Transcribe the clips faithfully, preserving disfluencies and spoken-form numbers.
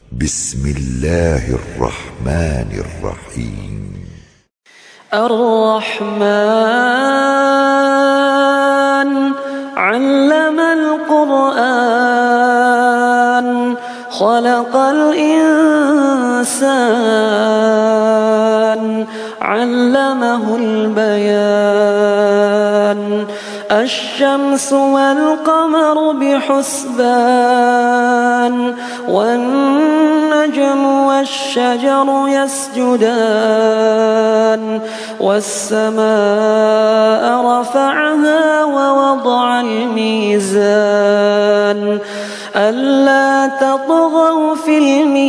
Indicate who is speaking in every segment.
Speaker 1: بسم الله الرحمن الرحيم.
Speaker 2: الرحمن علم القرآن خلق الإنسان علمه البيان الشمس والقمر بحسبان والنجم والشجر يسجدان والسماء رفعها ووضع الميزان ألا تطغوا في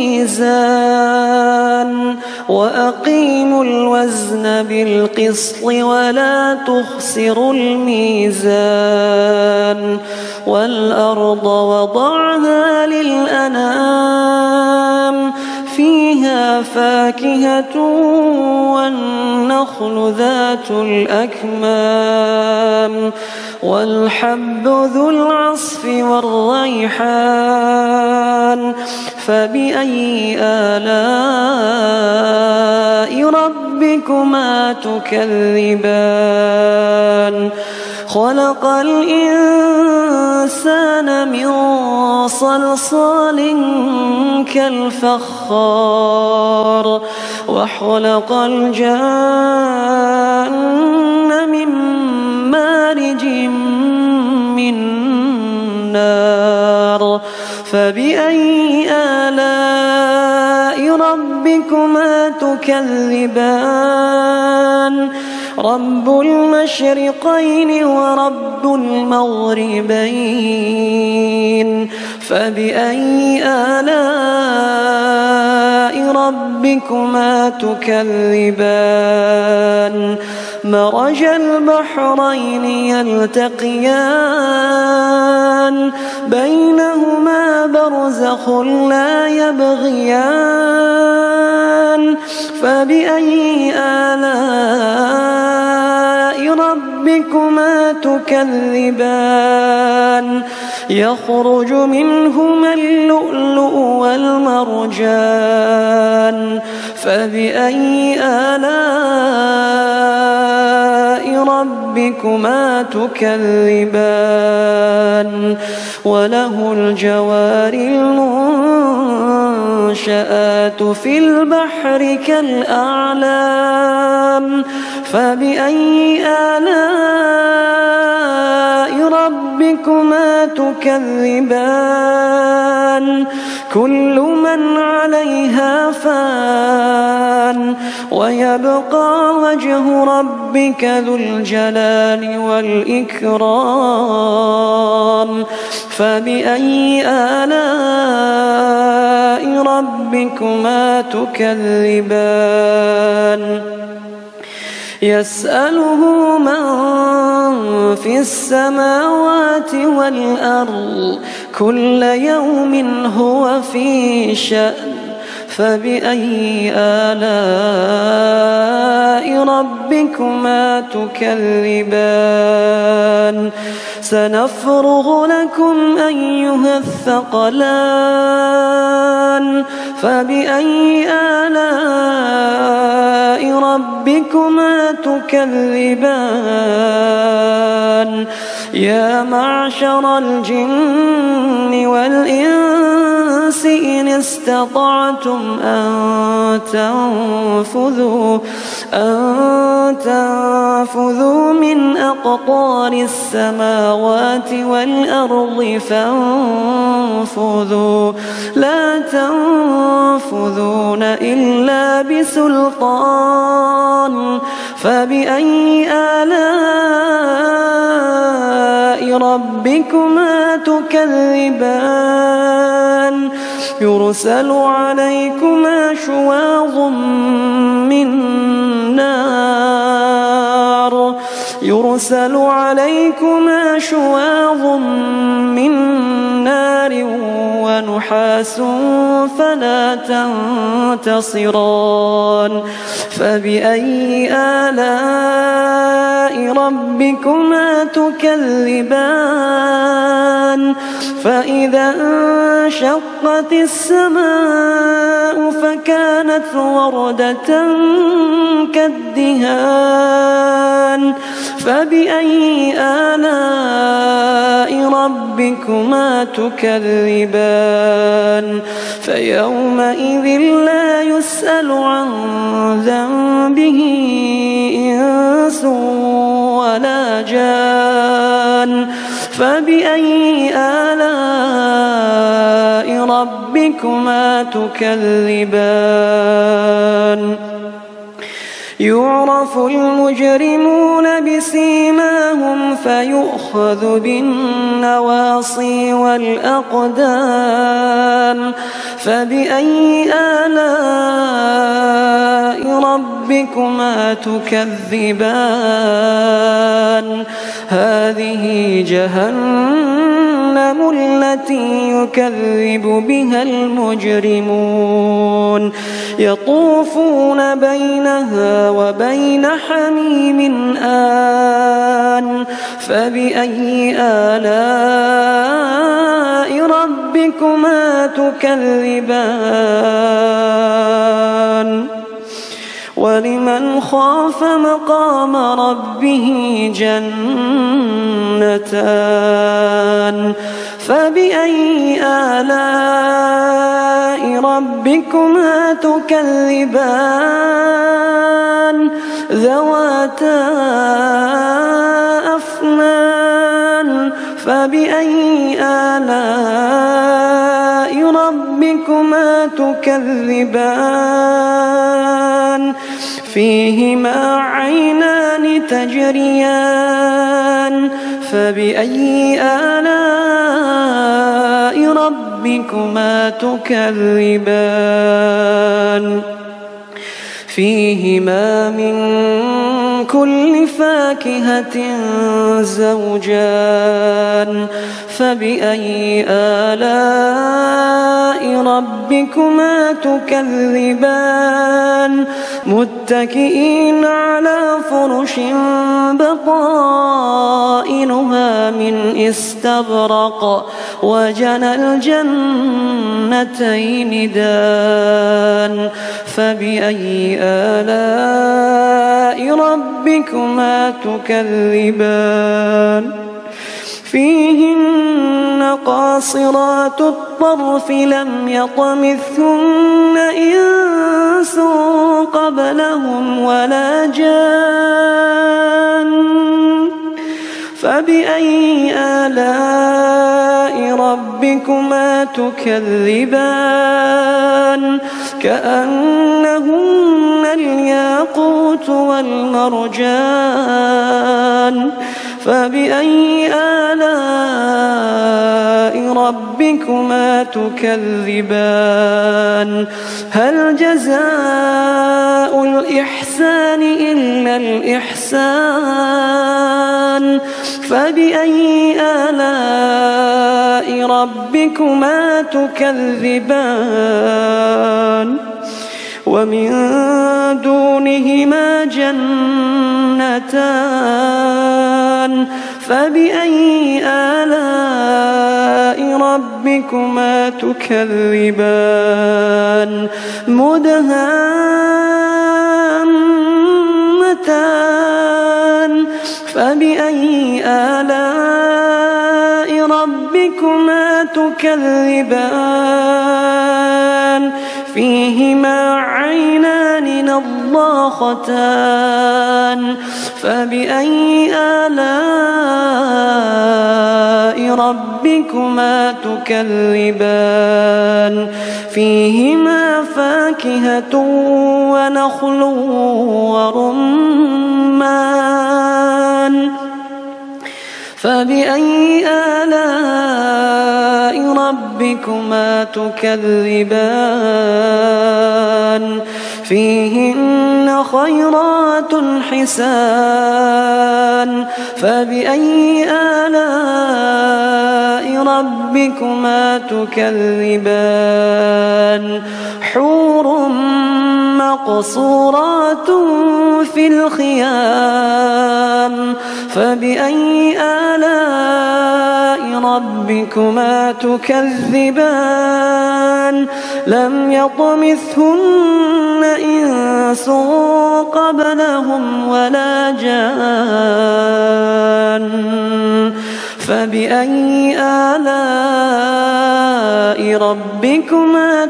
Speaker 2: الميزان وأقيموا الوزن بالقسط ولا تخسروا الميزان والأرض وضعها للأنام فيها فاكهة والنخل ذات الأكمام والحب ذو العصف والريحان فبأي آلاء ربكما تكذبان خلق الإنسان من صلصال كالفخار وخلق الجان من مارج من نار فبأي آلاء ربكما تكذبان رب المشرقين ورب المغربين فبأي آلاء ربكما تكذبان مرج البحرين يلتقيان بينهما برزخ لا يبغيان فبأي آلاء ربكما تكذبان يخرج منهما اللؤلؤ والمرجان فبأي آلاء ربكما تكذبان وله الجوار المنشآت في البحر كالأعلام فبأي آلاء ربكما تكذبان كل من عليها فان ويبقى وجه ربك ذو الجلال والإكرام فبأي آلاء ربكما تكذبان يسأله من في السماوات والأرض كل يوم هو في شأن فبأي آلاء ربكما تكذبان سنفرغ لكم أيها الثقلان فبأي آلاء ربكما تكذبان يا معشر الجن والإنس إن استطعتم أن تنفذوا أن تنفذوا من أقطار السماوات والأرض فانفذوا لا تنفذون إلا بسلطان فبأي آلاء ربكما تكذبان يرسل عليكما شواظ من نار يرسل عليكما شواظ من نار ونحاس فلا تنتصران فبأي آلاء ربكما تكذبان فإذا انشقت السماء فكانت وردة كالدهان فبأي آلاء ربكما تكذبان فيومئذ لا يسأل عن ذنبه إنس ولا جان فبأي آلاء ربكما تكذبان يعرف المجرمون بسيماهم فيؤخذ بالنواصي والأقدام فبأي آلاء ربكما تكذبان هذه جهنم التي يكذب بها المجرمون يطوفون بينها وبين حميم آن فبأي آلاء ربكما تكذبان ولمن خاف مقام ربه جنتان فبأي آلاء ربكما تكذبان ذواتا أفنان فبأي آلاء ربكما تكذبان فيهما عينان تجريان فبأي آلاء ربكما تكذبان فيهما من كل فاكهة زوجان فبأي آلاء ربكما تكذبان متكئين على فرش بطائنها من استبرق وجنى الجنتين دان فبأي آلاء ربكما تكذبان فيهن قاصرات الطرف لم يطمثهن إنس قبلهم ولا جان فبأي آلاء ربكما تكذبان كأنهن الياقوت والمرجان فبأي آلاء ربكما تكذبان هل جزاء الإحسان إلا الإحسان فبأي آلاء ربكما تكذبان ومن دونهما جنتان فبأي آلاء ربكما تكذبان مدهامتان فبأي آلاء ربكما تكذبان فيهما عينان نضاختان فبأي آلاء ربكما تكذبان فيهما فاكهة ونخل ورمان فبأي آلاء ربكما تكذبان فيهن خيرات حسان فبأي آلاء ربكما تكذبان حور مقصورات في الخيام فبأي آلاء ربكما تكذبان لم يطمثهن إنس قبلهم ولا جان فبأي آلاء ربكما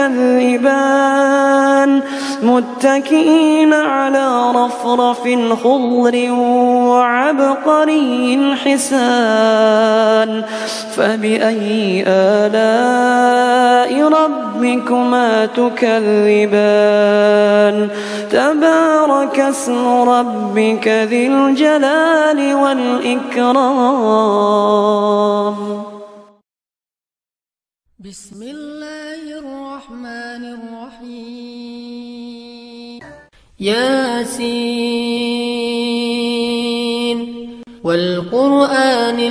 Speaker 2: تكذبان متكئين على رفرف خضر وعبقري حسان فبأي آلاء ربكما تكذبان تبارك اسم ربك ذي الجلال والإكرام.
Speaker 3: بسم الله الرحمن الرحيم. ياسين والقرآن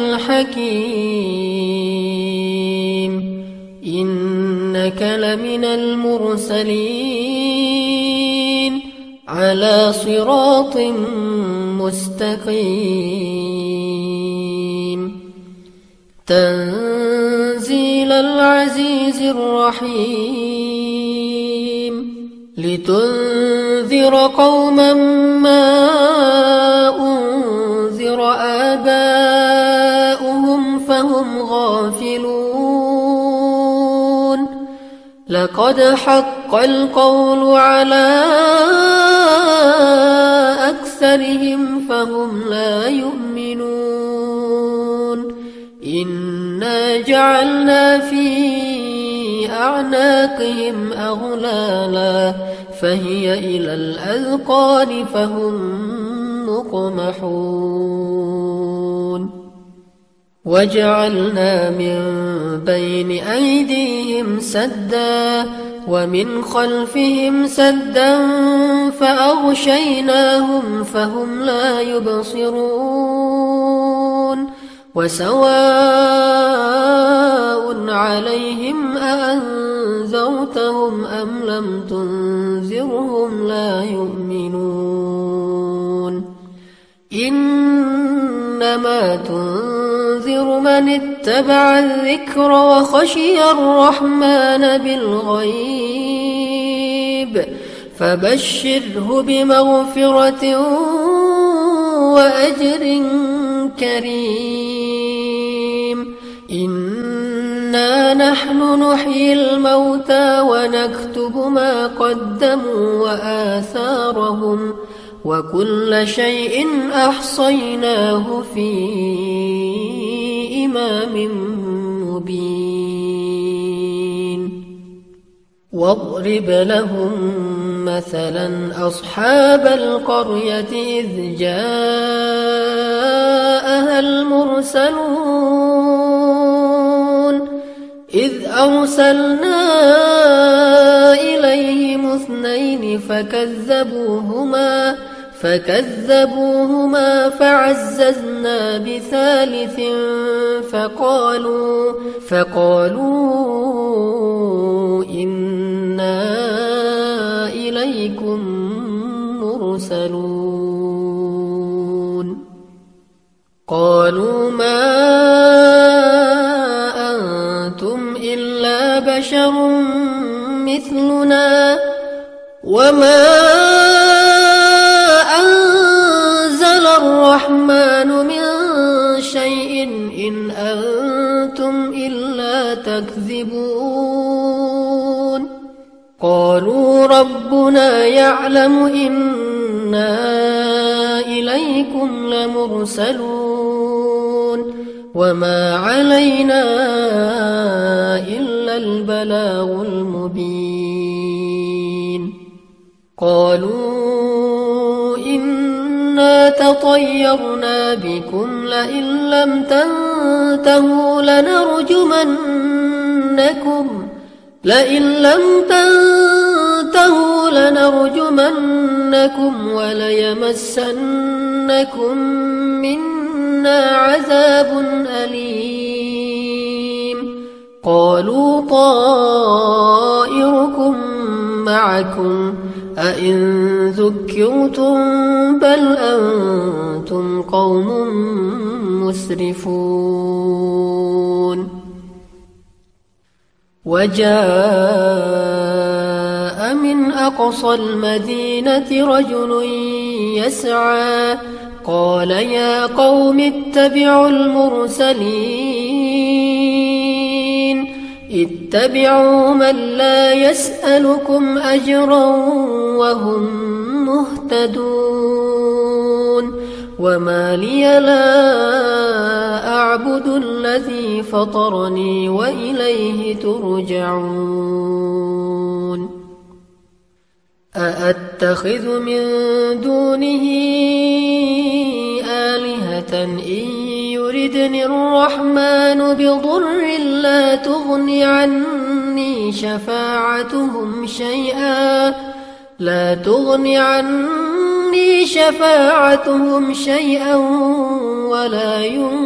Speaker 3: الحكيم إنك لمن المرسلين على صراط مستقيم تنزيل العزيز الرحيم لتنذر قوما ما أنذر آباؤهم فهم غافلون لقد حق القول على أكثرهم فهم لا يؤمنون إنا جعلنا في أعناقهم أغلالا فهي إلى الأذقان فهم مقمحون وجعلنا من بين أيديهم سدا ومن خلفهم سدا فأغشيناهم فهم لا يبصرون وسواء عليهم أأنذرتهم أم لم تنذرهم لا يؤمنون إنما تنذر من اتبع الذكر وخشي الرحمن بالغيب فبشره بمغفرة وأجر كريم إنا نحن نحيي الموتى ونكتب ما قدموا وآثارهم وكل شيء أحصيناه في إمام مبين واضرب لهم مثلا أصحاب القرية إذ جاءها المرسلون إذ أرسلنا إليهم اثنين فكذبوهما فكذبوهما فعززنا بثالث فقالوا فقالوا إنا إليكم مرسلون قالوا ما أنتم إلا بشر مثلنا وما أنزل الرحمن من شيء إن أنتم إلا تكذبون قالوا ربنا يعلم إنا إليكم لمرسلون وما علينا إلا البلاغ المبين قالوا إنا تطيرنا بكم لئن لم تنتهوا لنرجمنكم لئن لم تنتهوا لنرجمنكم وليمسنكم منا عذاب أليم قالوا طائركم معكم أئن ذكرتم بل أنتم قوم مسرفون وجاء من أقصى المدينة رجل يسعى قال يا قوم اتبعوا المرسلين اتبعوا من لا يسألكم أجرا وهم مهتدون وما لي لا أعبد الذي فطرني وإليه ترجعون أأتخذ من دونه آلهة إن يردني الرحمن بضر لا تغني عني شفاعتهم شيئا لا تغني عني شفاعتهم شيئا ولا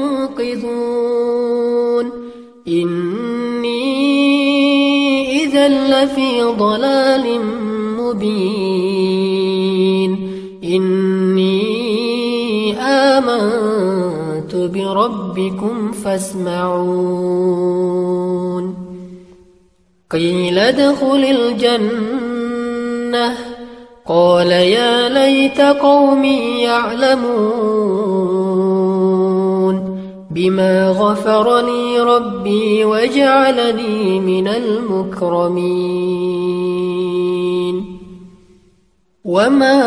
Speaker 3: ينقذون إني إذا لفي ضلال مبين إني آمنت بربكم فاسمعون قيل ادخل الجنة قال يا ليت قومي يعلمون بما غفر لي ربي وجعلني من المكرمين وما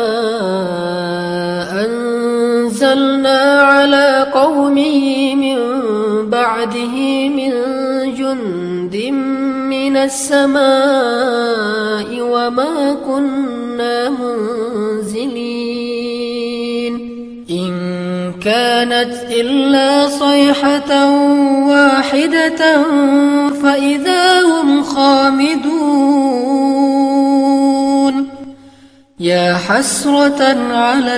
Speaker 3: أنزلنا على قومه من بعده من جند من السماء وما كنا منزلين إن كانت إلا صيحة واحدة فإذا هم خامدون يا حسرة على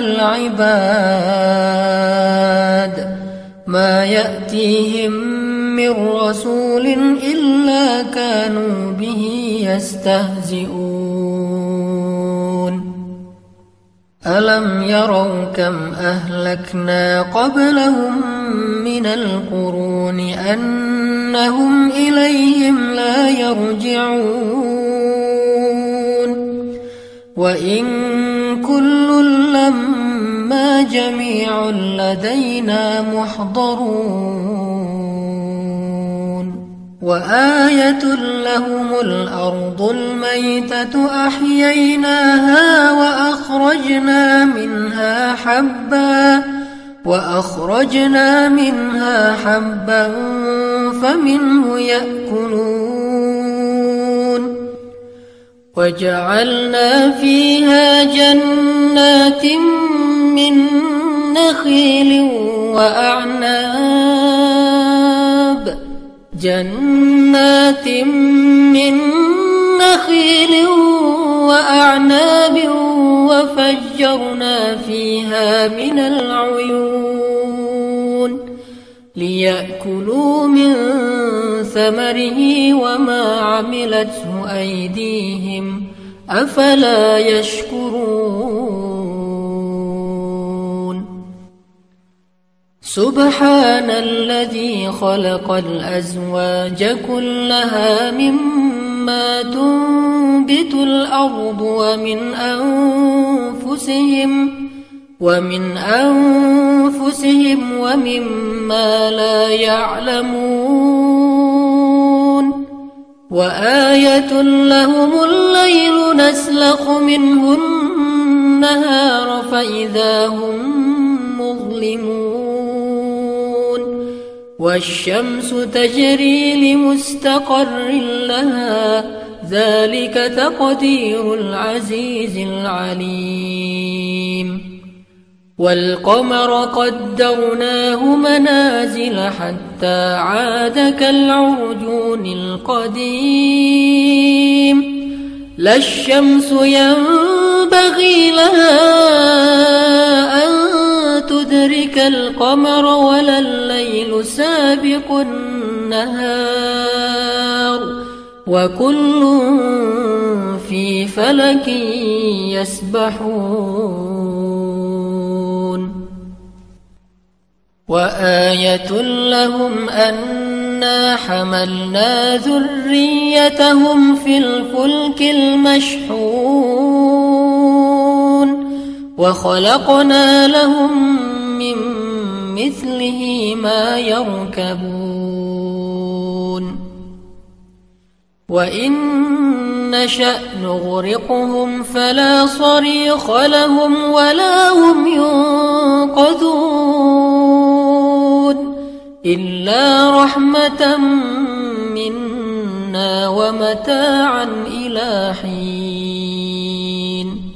Speaker 3: العباد ما يأتيهم من رسول إلا كانوا به يستهزئون ألم يروا كم أهلكنا قبلهم من القرون أنهم إليهم لا يرجعون وإن كل لما جميع لدينا محضرون وآية لهم الأرض الميتة أحييناها وأخرجنا منها حبا وأخرجنا منها حبا فمنه يأكلون وجعلنا فيها جنات من نخيل وأعناب جنات من نخيل وأعناب وفجرنا فيها من العيون ليأكلوا من ثمره وما عملته أيديهم أفلا يشكرون سبحان الذي خلق الأزواج كلها مما تنبت الأرض ومن أنفسهم ومن أنفسهم ومما لا يعلمون وآية لهم الليل نسلخ منه النهار فإذا هم مظلمون والشمس تجري لمستقر لها ذلك تقدير العزيز العليم والقمر قدرناه منازل حتى عاد كالعرجون القديم لا الشمس ينبغي لها أن تدرك القمر ولا الليل سابق النهار وكل في فلك يسبحون وآية لهم أنا حملنا ذريتهم في الفلك المشحون وخلقنا لهم من مثله ما يركبون وإن نشأ نغرقهم فلا صريخ لهم ولا هم ينقذون إلا رحمة منا ومتاعا إلى حين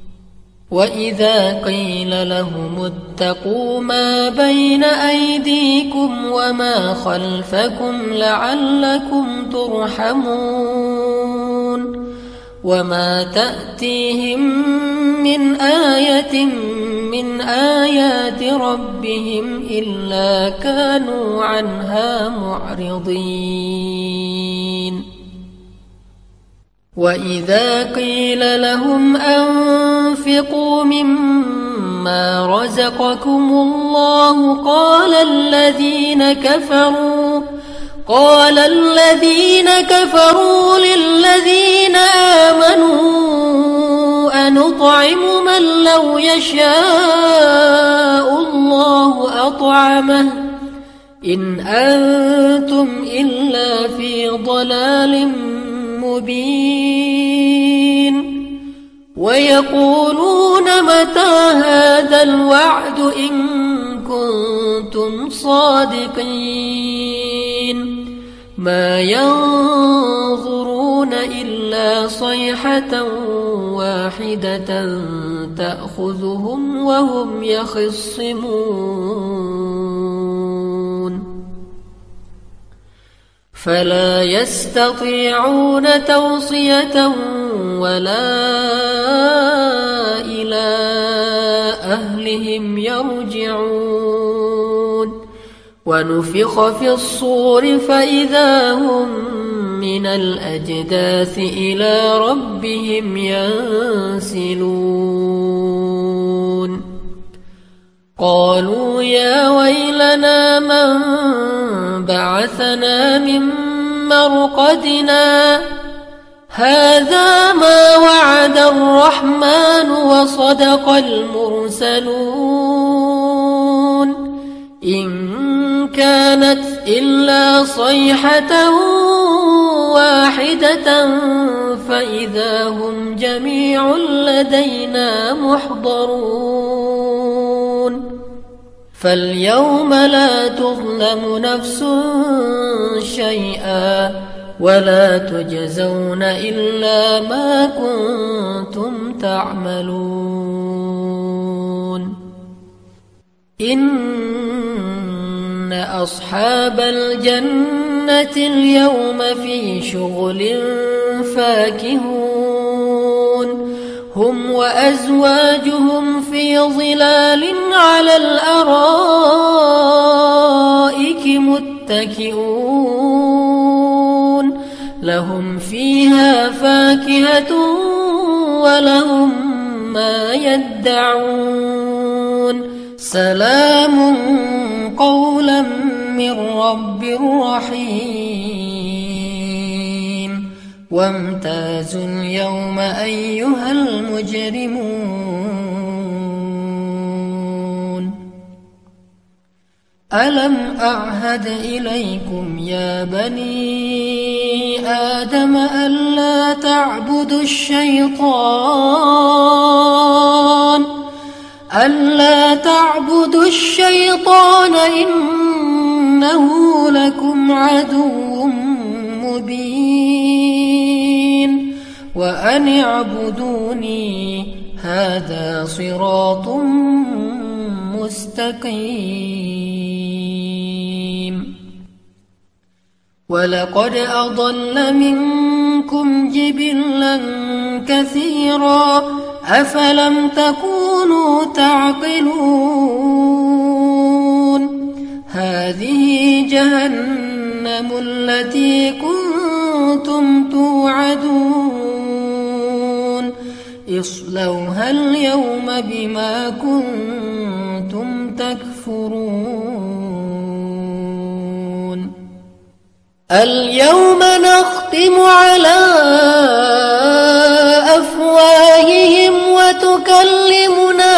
Speaker 3: وإذا قيل لهم اتقوا ما بين أيديكم وما خلفكم لعلكم ترحمون وما تأتيهم من آية من آيات ربهم إلا كانوا عنها معرضين وإذا قيل لهم أنفقوا مما رزقكم الله قال الذين كفروا قال الذين كفروا للذين آمنوا أنطعم من لو يشاء الله أطعمه إن أنتم إلا في ضلال مبين ويقولون متى هذا الوعد إن كنتم صادقين ما ينظرون إلا صيحة واحدة تأخذهم وهم يخصمون فلا يستطيعون توصية ولا إلى أهلهم يرجعون ونفخ في الصور فإذا هم من الأجداث إلى ربهم ينسلون قالوا يا ويلنا من بعثنا من مرقدنا هذا ما وعد الرحمن وصدق المرسلون إن كانت إلا صيحة واحدة فإذا هم جميع لدينا محضرون فاليوم لا تظلم نفس شيئا ولا تجزون إلا ما كنتم تعملون إن أصحاب الجنة اليوم في شغل فاكهون هم وأزواجهم في ظلال على الأرائك متكئون لهم فيها فاكهة ولهم ما يدعون سلام قولا من رب رحيم وامتازوا اليوم أيها المجرمون ألم أعهد إليكم يا بني آدم ألا تعبدوا الشيطان ألا تعبدوا الشيطان إنه لكم عدو مبين وأن اعبدوني هذا صراط مستقيم ولقد أضل منكم جبلا كثيرا أفلم تكونوا تعقلون هذه جهنم التي كنتم توعدون اصلوها اليوم بما كنتم تكفرون. اليوم نختم على أفواههم وتكلمنا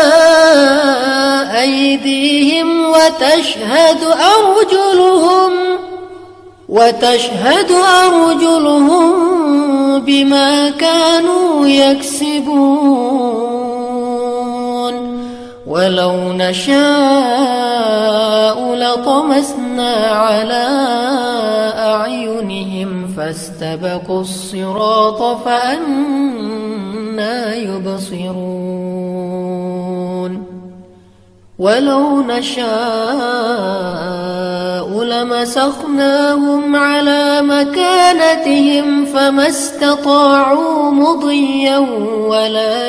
Speaker 3: أيديهم وتشهد أرجلهم وتشهد أرجلهم بما كانوا يكسبون. ولو نشاء لطمسنا على أعينهم فاستبقوا الصراط فأنى يبصرون. ولو نشاء لمسخناهم على مكانتهم فما استطاعوا مضيا ولا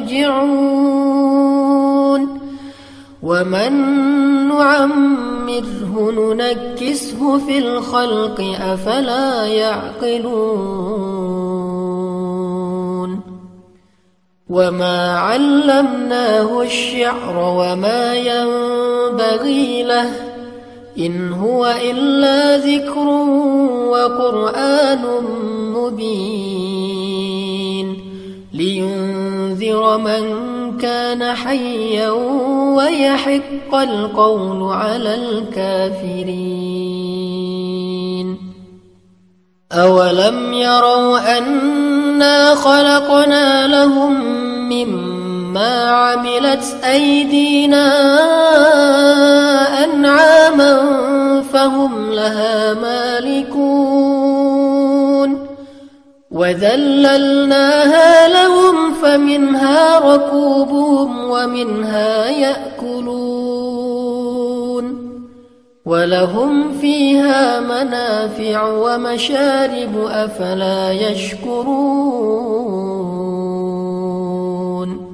Speaker 3: يرجعون. ومن نعمره ننكسه في الخلق أفلا يعقلون. وما علمناه الشعر وما ينبغي له إن هو إلا ذكر وقرآن مبين لينذر من كان حيا ويحق القول على الكافرين. أولم يروا أنا خلقنا لهم مما عملت أيدينا أنعاما فهم لها مالكون وذللناها لهم فمنها ركوبهم ومنها يأكلون ولهم فيها منافع ومشارب أفلا يشكرون.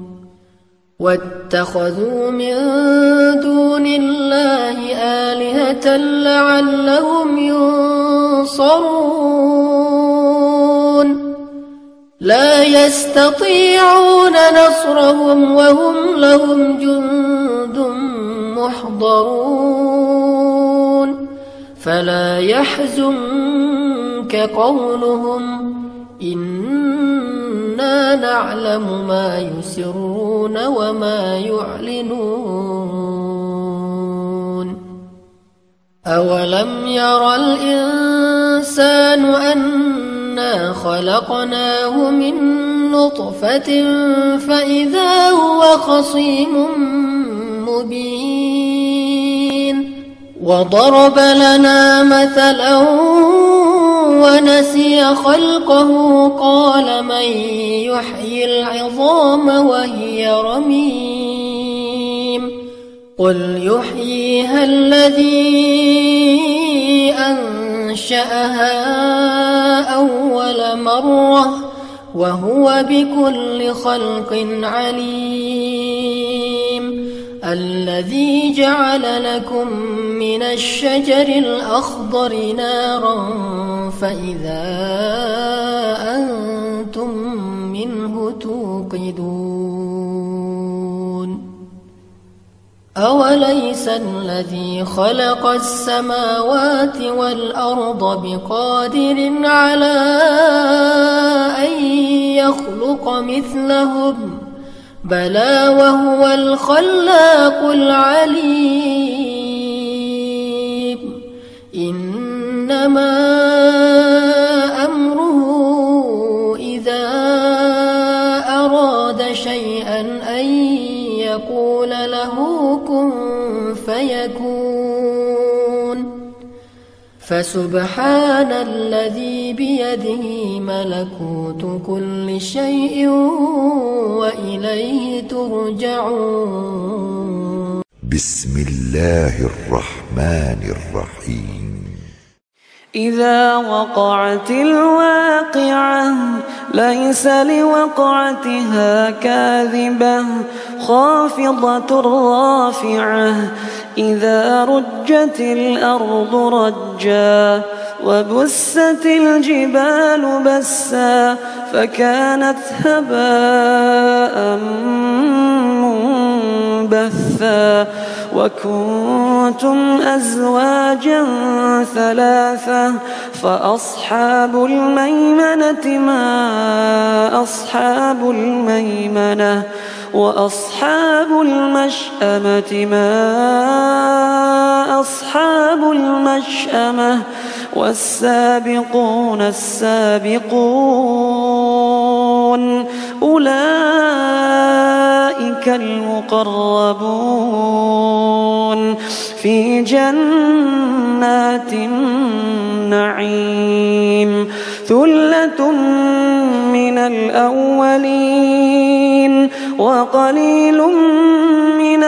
Speaker 3: واتخذوا من دون الله آلهة لعلهم ينصرون لا يستطيعون نصرهم وهم لهم جند محضرون. فلا يحزنك قولهم إنا نعلم ما يسرون وما يعلنون. أولم ير الإنسان أنا خلقناه من نطفة فإذا هو خصيم مبين وضرب لنا مثلا ونسي خلقه قال من يحيي العظام وهي رميم قل يحييها الذي أنشأها أول مرة وهو بكل خلق عليم. الذي جعل لكم من الشجر الأخضر نارا فإذا أنتم منه توقدون. أوليس الذي خلق السماوات والأرض بقادر على أن يخلق مثلهم بلى وهو الخلاق العليم. إنما أمره إذا أراد شيئا أن يقول له كن فيكون. فسبحان الذي بيده ملكوت كل شيء وإليه ترجعون.
Speaker 1: بسم الله الرحمن الرحيم.
Speaker 2: إذا وقعت الواقعة ليس لوقعتها كاذبة خافضة رافعة إذا رجت الأرض رجا وبست الجبال بسا فكانت هباء منبثا وكنتم أزواجا ثلاثة فأصحاب الميمنة ما أصحاب الميمنة وأصحاب المشأمة ما أصحاب المشأمة والسابقون السابقون أولئك المقربون في جنات النعيم ثلة من الأولين وقليل من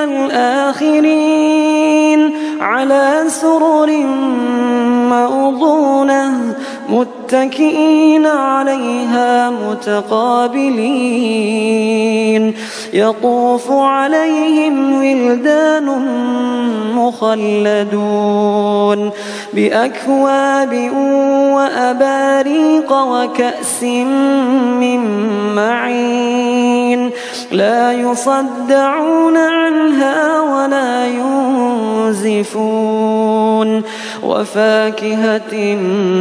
Speaker 2: الآخرين على سرر موضونة متكئين عليها متقابلين يطوف عليهم ولدان مخلدون بأكواب وأباريق وكأس من معين لا يصدعون عنها ولا ينزفون وفاكهة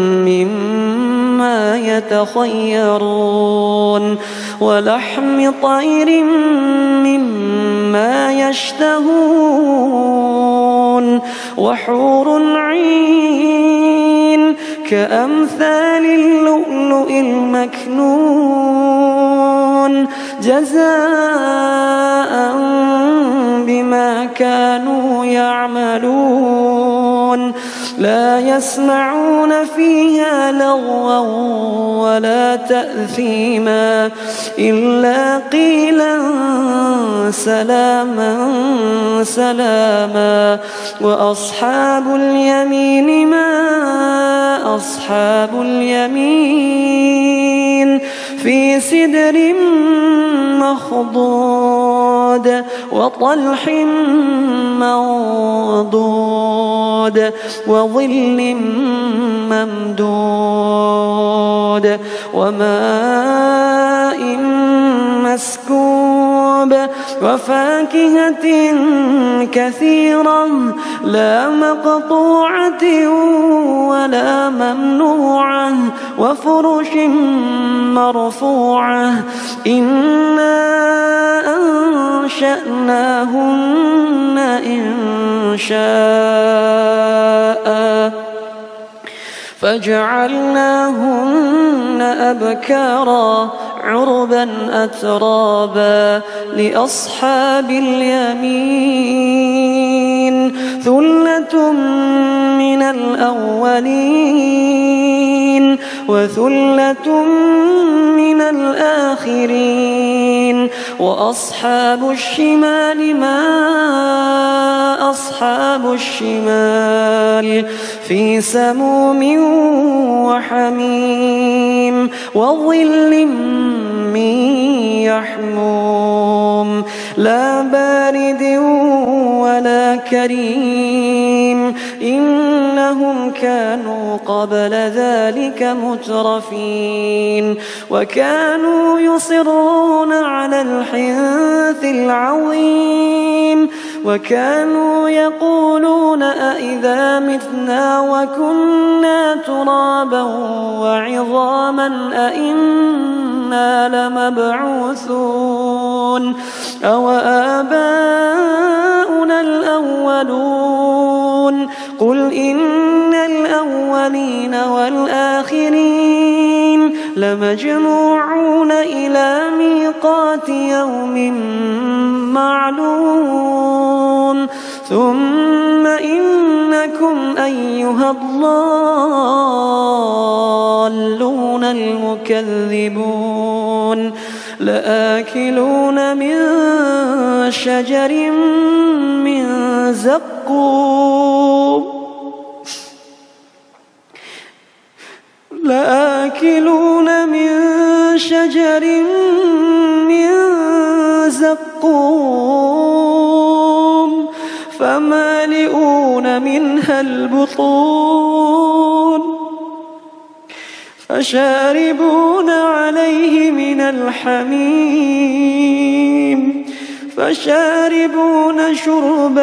Speaker 2: مما يتخيرون ولحم طير مما يشتهون وحور عين كأمثال اللؤلؤ المكنون جزاء بما كانوا يعملون لا يسمعون فيها لغوا ولا تأثيما إلا قيلا سلاما سلاما وأصحاب اليمين ما أصحاب اليمين في سدر مخضود وطلح منضود وظل ممدود وماء مسكوب وفاكهة كثيرة لا مقطوعة ولا ممنوعة وفرش مرفوعة إنا أنشأناهن إن شاء فجعلناهن أبكارا عربا أترابا لأصحاب اليمين ثلة من الأولين وثلة من الآخرين وأصحاب الشمال ما أصحاب الشمال في سموم وحميم وظل من يحموم لا بارد ولا كريم إنهم كانوا قبل ذلك مترفين وكانوا يصرون على الحنث العظيم وكانوا يقولون أئذا متنا وكنا ترابا وعظاما أئنا لمبعوثون أو آباؤنا الأولون قل إن الأولين والآخرين لمجموعون إلى ميقات يوم معلوم ثم إنكم أيها الضالون المكذبون لآكلون من شجر من زقوم لآكلون من شجر من زقوم فمالئون منها البطون فشاربون عليه من الحميم فشاربون شرب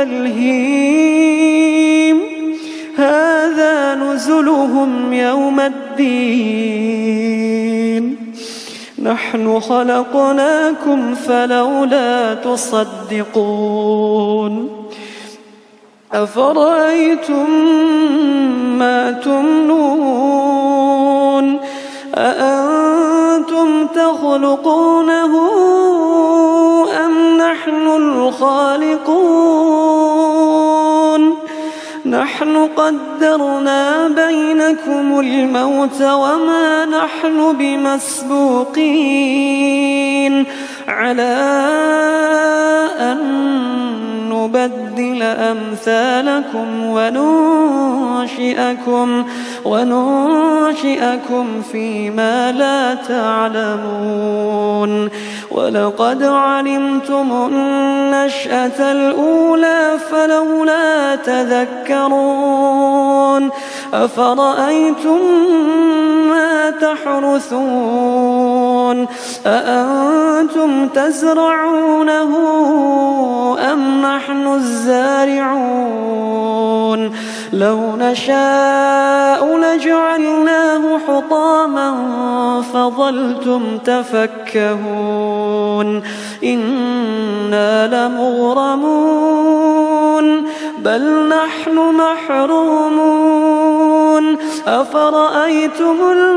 Speaker 2: الهيم هذا نزلهم يوم الدين نحن خلقناكم فلولا تصدقون أفرأيتم ما تمنون أأنتم تخلقونه أم نحن الخالقون نحن قدرنا بينكم الموت وما نحن بمسبوقين على أن نبدل أمثالكم وننشئكم وننشئكم فيما لا تعلمون ولقد علمتم النشأة الأولى فلولا تذكرون أفرأيتم ما تحرثون أأنتم تزرعونه أم نحن الزارعون لو نشاء لجعلناه حطاما فظلتم تفكهون إنا لمغرمون بل نحن محرومون أفرأيتم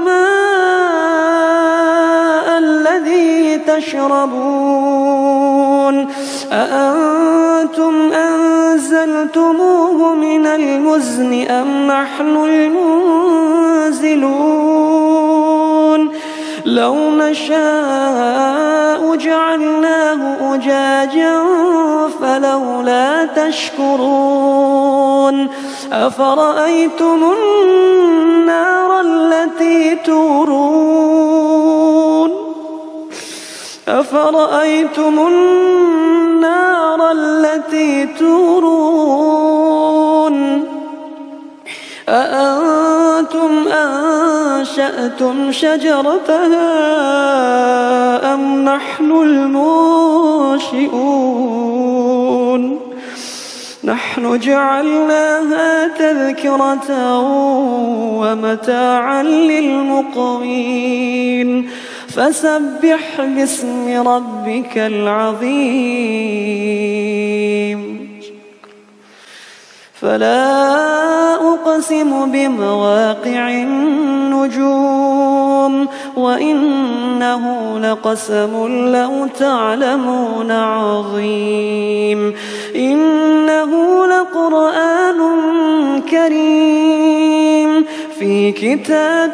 Speaker 2: الماء الذي تشربون أأنتم أنزلتموه من المزن أم نحن المنزلون لو نشاء جعلناه أجاجا فلولا تشكرون أفرأيتم النار التي تورون أفرأيتم النار التي تورون أأنتم أنشأتم شجرتها أم نحن المنشئون نحن جعلناها تذكرة ومتاعا للمقوين فسبح باسم ربك العظيم فلا أقسم بمواقع النجوم وإنه لقسم لو تعلمون عظيم إنه لقرآن كريم في كتاب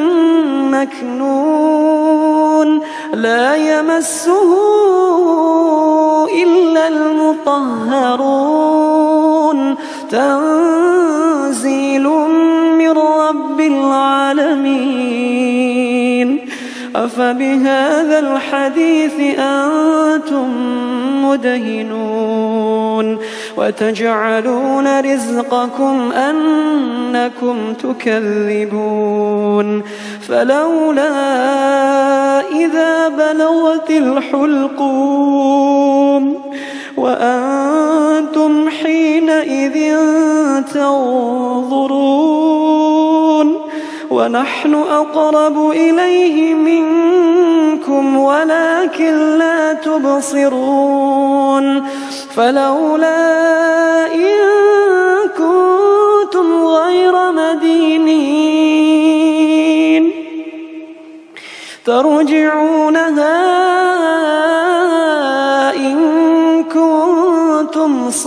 Speaker 2: مكنون لا يمسه إلا المطهرون تنزيل من رب العالمين أفبهذا الحديث أنتم مدهنون وتجعلون رزقكم أنكم تكذبون فلولا إذا بلغت الحلقوم وأنتم حينئذ تنظرون ونحن أقرب إليه منكم ولكن لا تبصرون فلولا إن كنتم غير مدينين ترجعونها إن كنتم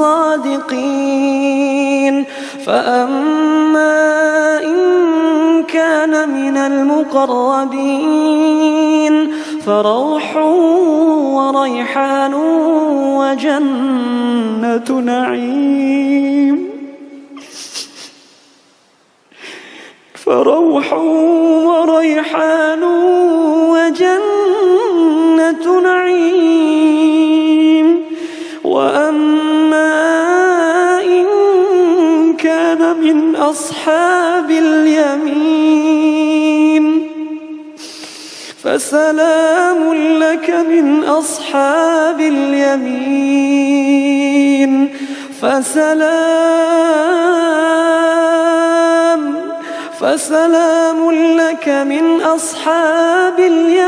Speaker 2: صادقين فأما إن كان من المقربين فروح وريحان وجنة نعيم فروح وريحان وجنة نعيم وأما إن كان من أصحاب اليمين فسلام لك من أصحاب اليمين فسلام فسلام لك من أصحاب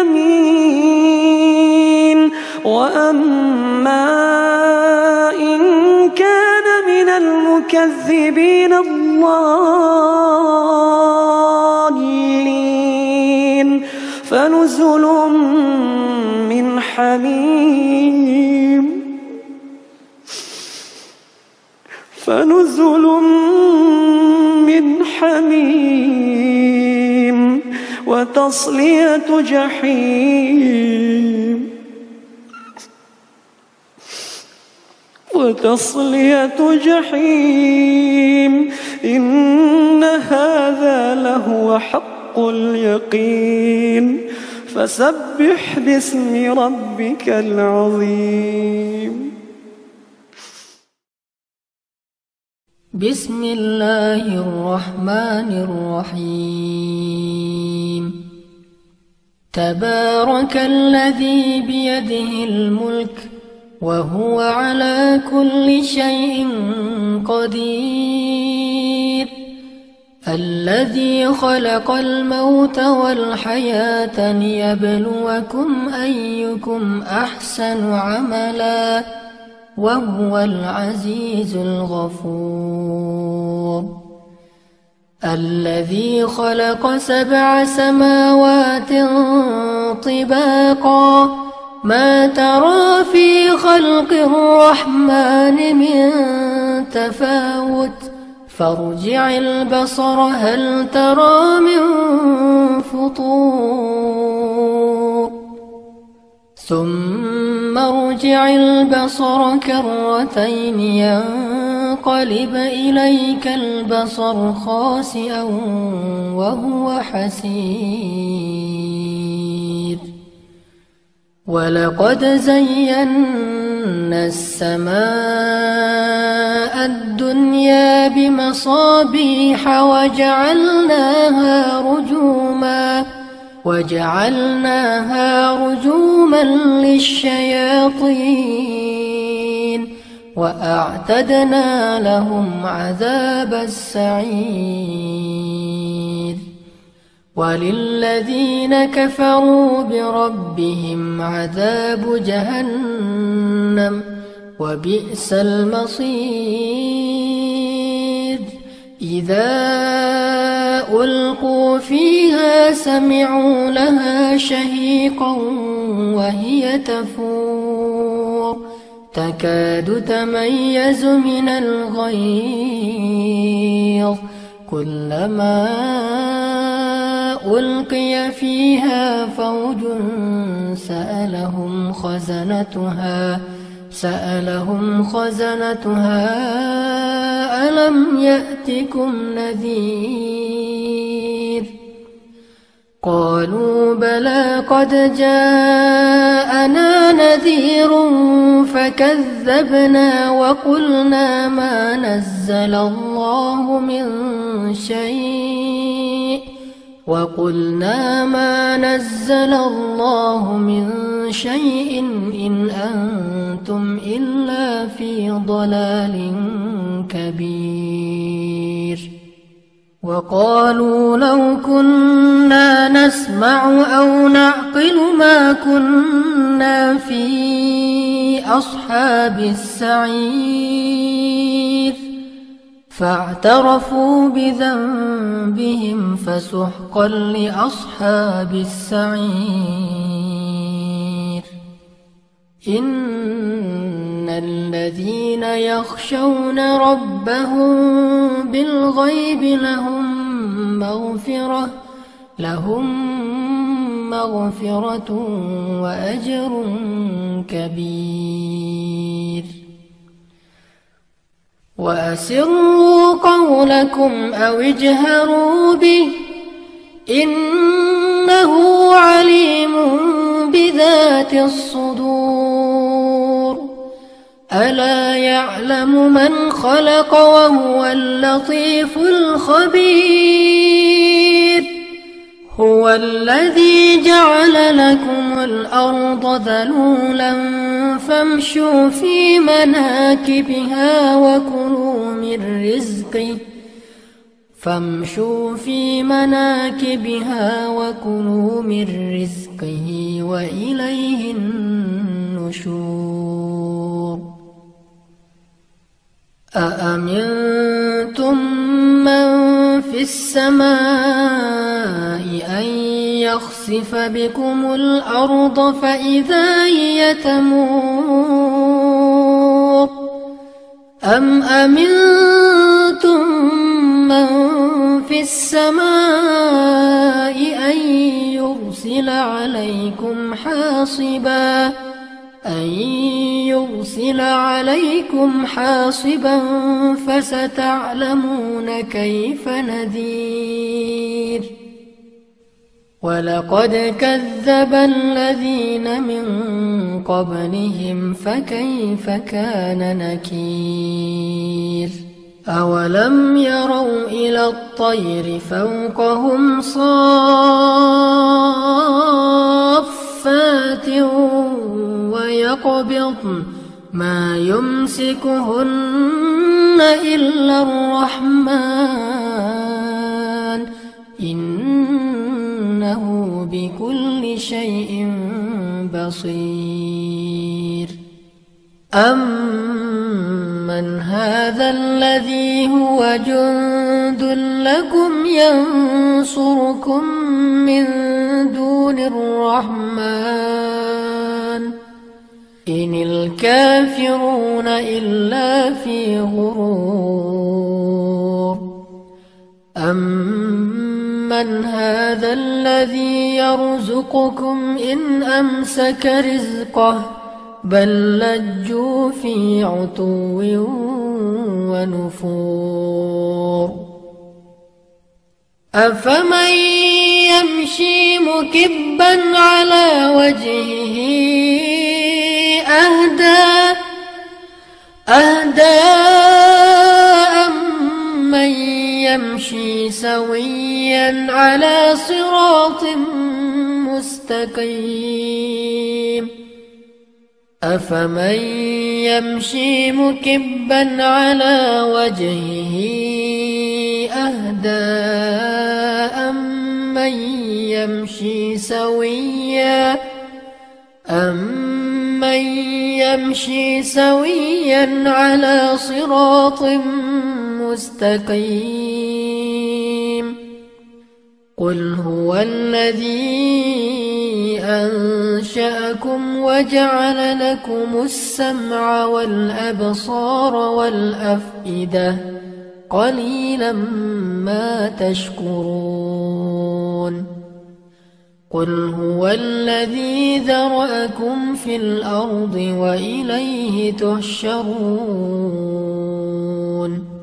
Speaker 2: اليمين وأما إن كان من المكذبين الضالين فنزل من حميم فنزل من حميم وتصلية جحيم وتصلية جحيم إن هذا لهو حق اليقين فسبح باسم ربك العظيم.
Speaker 3: بسم الله الرحمن الرحيم. تبارك الذي بيده الملك وهو على كل شيء قدير الذي خلق الموت والحياة ليبلوكم أيكم أحسن عملا وهو العزيز الغفور. الذي خلق سبع سماوات طباقا ما ترى في خلق الرحمن من تفاوت فارجع البصر هل ترى من فطور ثم ارجع البصر كرتين ينقلب إليك البصر خاسئا وهو حسير. ولقد زينا السماء الدنيا بمصابيح وجعلناها رجوما وجعلناها رجوما للشياطين وأعتدنا لهم عذاب السعير. وللذين كفروا بربهم عذاب جهنم وبئس المصير. إذا ألقوا فيها سمعوا لها شهيقا وهي تفور تكاد تميز من الغيظ كلما ألقي فيها فوج سألهم خزنتها سألهم خزنتها ألم يأتكم نذير قالوا بلى قد جاءنا نذير فكذبنا وقلنا ما نزل الله من شيء وقلنا ما نزل الله من شيء إن أنتم إلا في ضلال كبير. وقالوا لو كنا نسمع أو نعقل ما كنا في أصحاب السعير فاعترفوا بذنبهم فسحقا لأصحاب السعير. إن الذين يخشون ربهم بالغيب لهم مغفرة لهم مغفرة وأجر كبير. وأسروا قولكم أو اجهروا به إنه عليم بذات الصدور. ألا يعلم من خلق وهو اللطيف الخبير. هو الذي جعل لكم الأرض ذلولا فامشوا في مناكبها وكلوا من رزقه فامشوا في مناكبها وكلوا من رزقه وإليه النشور أأمنتم من في السماء أن يخسف بكم الأرض فإذا هي تمور أم أمنتم من في السماء أن يرسل عليكم حاصبا أن يرسل عليكم حاصبا فستعلمون كيف نذير ولقد كذب الذين من قبلهم فكيف كان نكير أولم يروا إلى الطير فوقهم صافات ويقبضن ما يمسكهن إلا الرحمن إنه بكل شيء بصير أمن هذا الذي هو جند لكم ينصركم من دون الرحمن إن الكافرون إلا في غرور أمن هذا الذي يرزقكم إن أمسك رزقه بل لجوا في عتو ونفور أفمن يمشي مكبا على وجهه أهدى أهدى أمن يمشي سويا على صراط مستقيم أفمن يمشي مكبا على وجهه أهدى أمن يمشي سويا أمن يمشي سويا على صراط مستقيم قل هو الذي أنشأكم وجعل لكم السمع والأبصار والأفئدة قليلا ما تشكرون قل هو الذي ذرأكم في الأرض وإليه تحشرون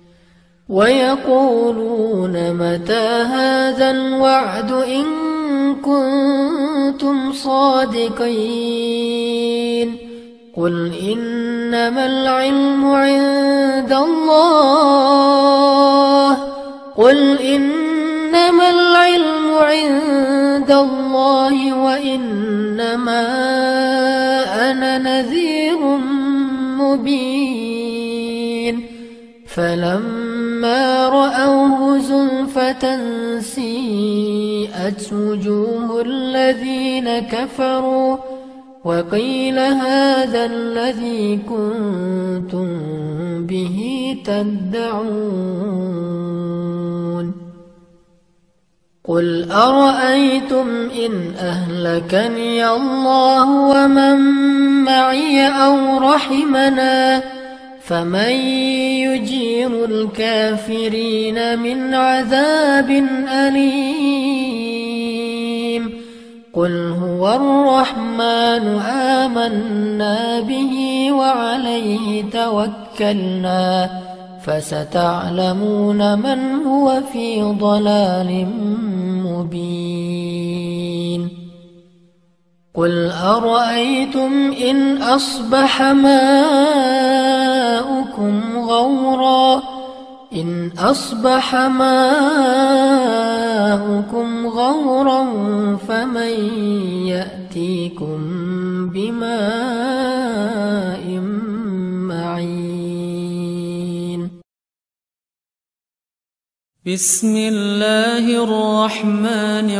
Speaker 3: ويقولون متى هذا الوعد إن كنتم صادقين قل إنما العلم عند الله قل إنما العلم عند الله وإنما أنا نذير مبين فلما رأوه زلفة سيئت وجوه الذين كفروا وقيل هذا الذي كنتم به تدعون قل أرأيتم إن أهلكني الله ومن معي أو رحمنا فمن يجير الكافرين من عذاب أليم قل هو الرحمن آمنا به وعليه توكلنا فستعلمون من هو في ضلال مبين قل أرأيتم إن أصبح ماؤكم غورا إن أصبح ماؤكم غورا فمن يأتيكم بماء معين.
Speaker 2: بسم الله الرحمن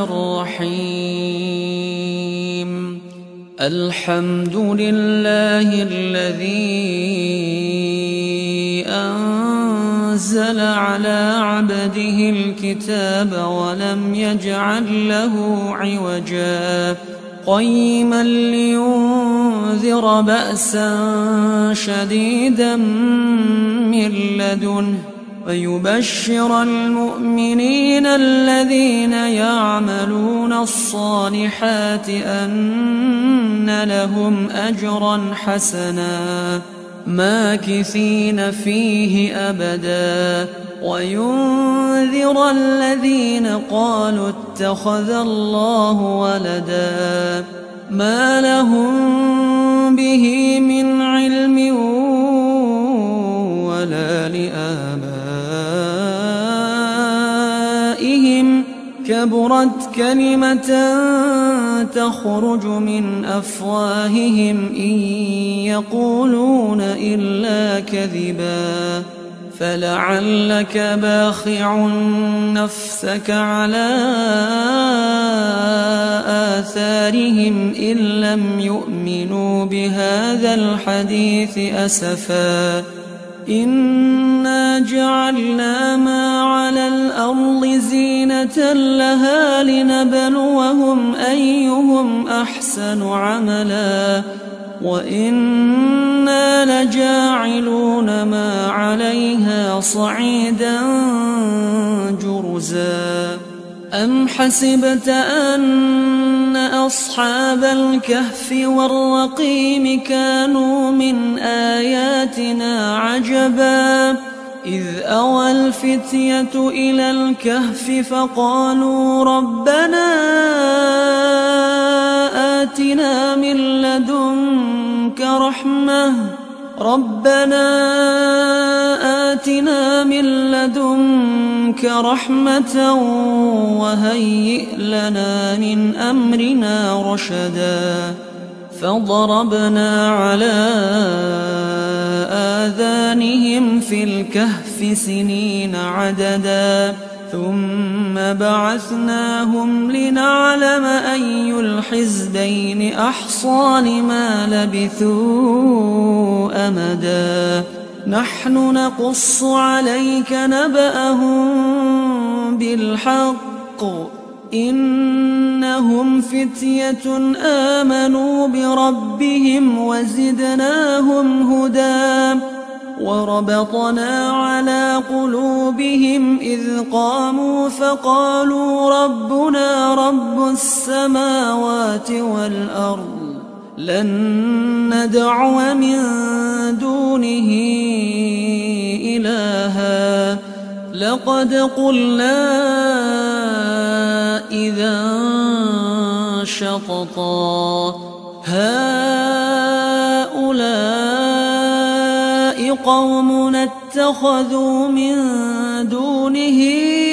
Speaker 2: الرحيم. الحمد لله الذي أنزل على عبده الكتاب ولم يجعل له عوجا قيما لينذر بأسا شديدا من لدنه ويبشر المؤمنين الذين يعملون الصالحات أن لهم أجرا حسنا ماكثين فيه أبدا وينذر الذين قالوا اتخذ الله ولدا ما لهم به من علم ولا لآبائهم كبرت كلمة تخرج من أفواههم إن يقولون إلا كذبا فلعلك باخع نفسك على آثارهم إن لم يؤمنوا بهذا الحديث أسفا إنا جعلنا ما على الأرض زينة لها لنبلوهم أيهم أحسن عملا وإنا لجاعلون ما عليها صعيدا جرزا. أم حسبت أن أصحاب الكهف والرقيم كانوا من آياتنا عجبا إذ أوى الفتية إلى الكهف فقالوا ربنا آتنا من لدنك رحمة ربنا آتنا من لدنك رحمة وهيئ لنا من أمرنا رشدا فضربنا على آذانهم في الكهف سنين عددا ثم بعثناهم لنعلم أي الحزبين أحصى لما لبثوا أمدا نحن نقص عليك نبأهم بالحق إنهم فتية آمنوا بربهم وزدناهم هدى وربطنا على قلوبهم إذ قاموا فقالوا ربنا رب السماوات والأرض لن ندعو من دونه إلها لقد قلنا إذا شططا هؤلاء قومنا اتخذوا من دونه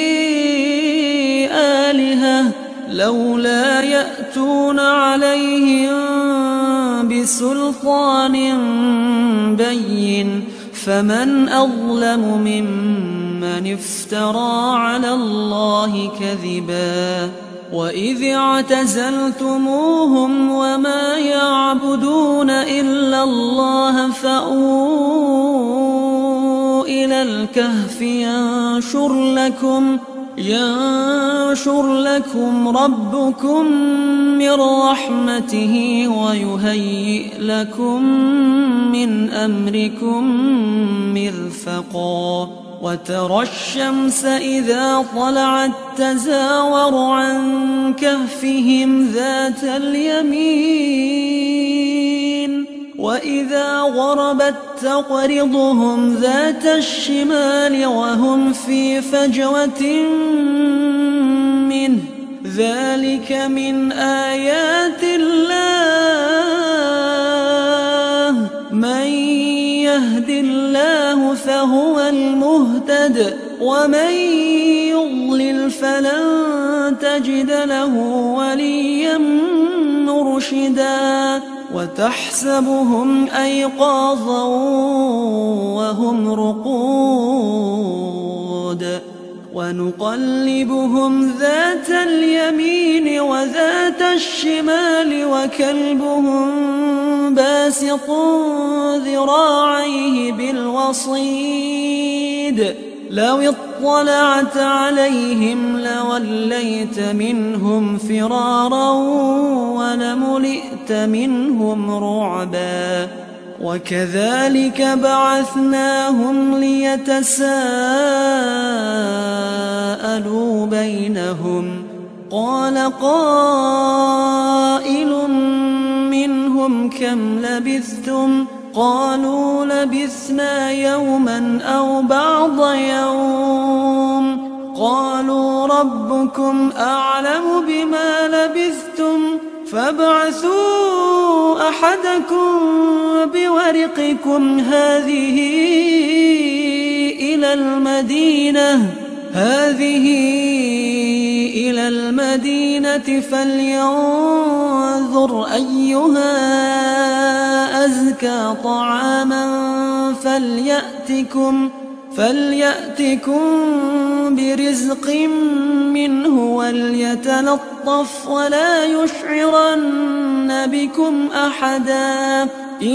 Speaker 2: آلهة لولا يأتون عليهم بسلطان بين فمن أظلم ممن افترى على الله كذبا وإذ اعتزلتموهم وما يعبدون إلا الله فأووا إلى الكهف ينشر لكم ينشر لكم ربكم من رحمته ويهيئ لكم من أمركم مرفقا وترى الشمس إذا طلعت تزاور عن كهفهم ذات اليمين وإذا غربت تقرضهم ذات الشمال وهم في فجوة منه ذلك من آيات الله من يهد الله فلا لهو المهتد ومن يضلل فلن تجد له وليا مرشدا وتحسبهم أيقاظا وهم رقود ونقلبهم ذات اليمين وذات الشمال وكلبهم باسط ذراعيه بالوصيد لو اطلعت عليهم لوليت منهم فرارا ولملئت منهم رعبا وكذلك بعثناهم ليتساءلوا بينهم قال قائل منهم كم لبثتم قالوا لبثنا يوما أو بعض يوم قالوا ربكم أعلم بما لبثتم فابعثوا أحدكم بورقكم هذه إلى المدينة هذه إلى المدينة فلينظر أيها أزكى طعاما فليأتكم فليأتكم برزق منه وليتلطف ولا يشعرن بكم أحدا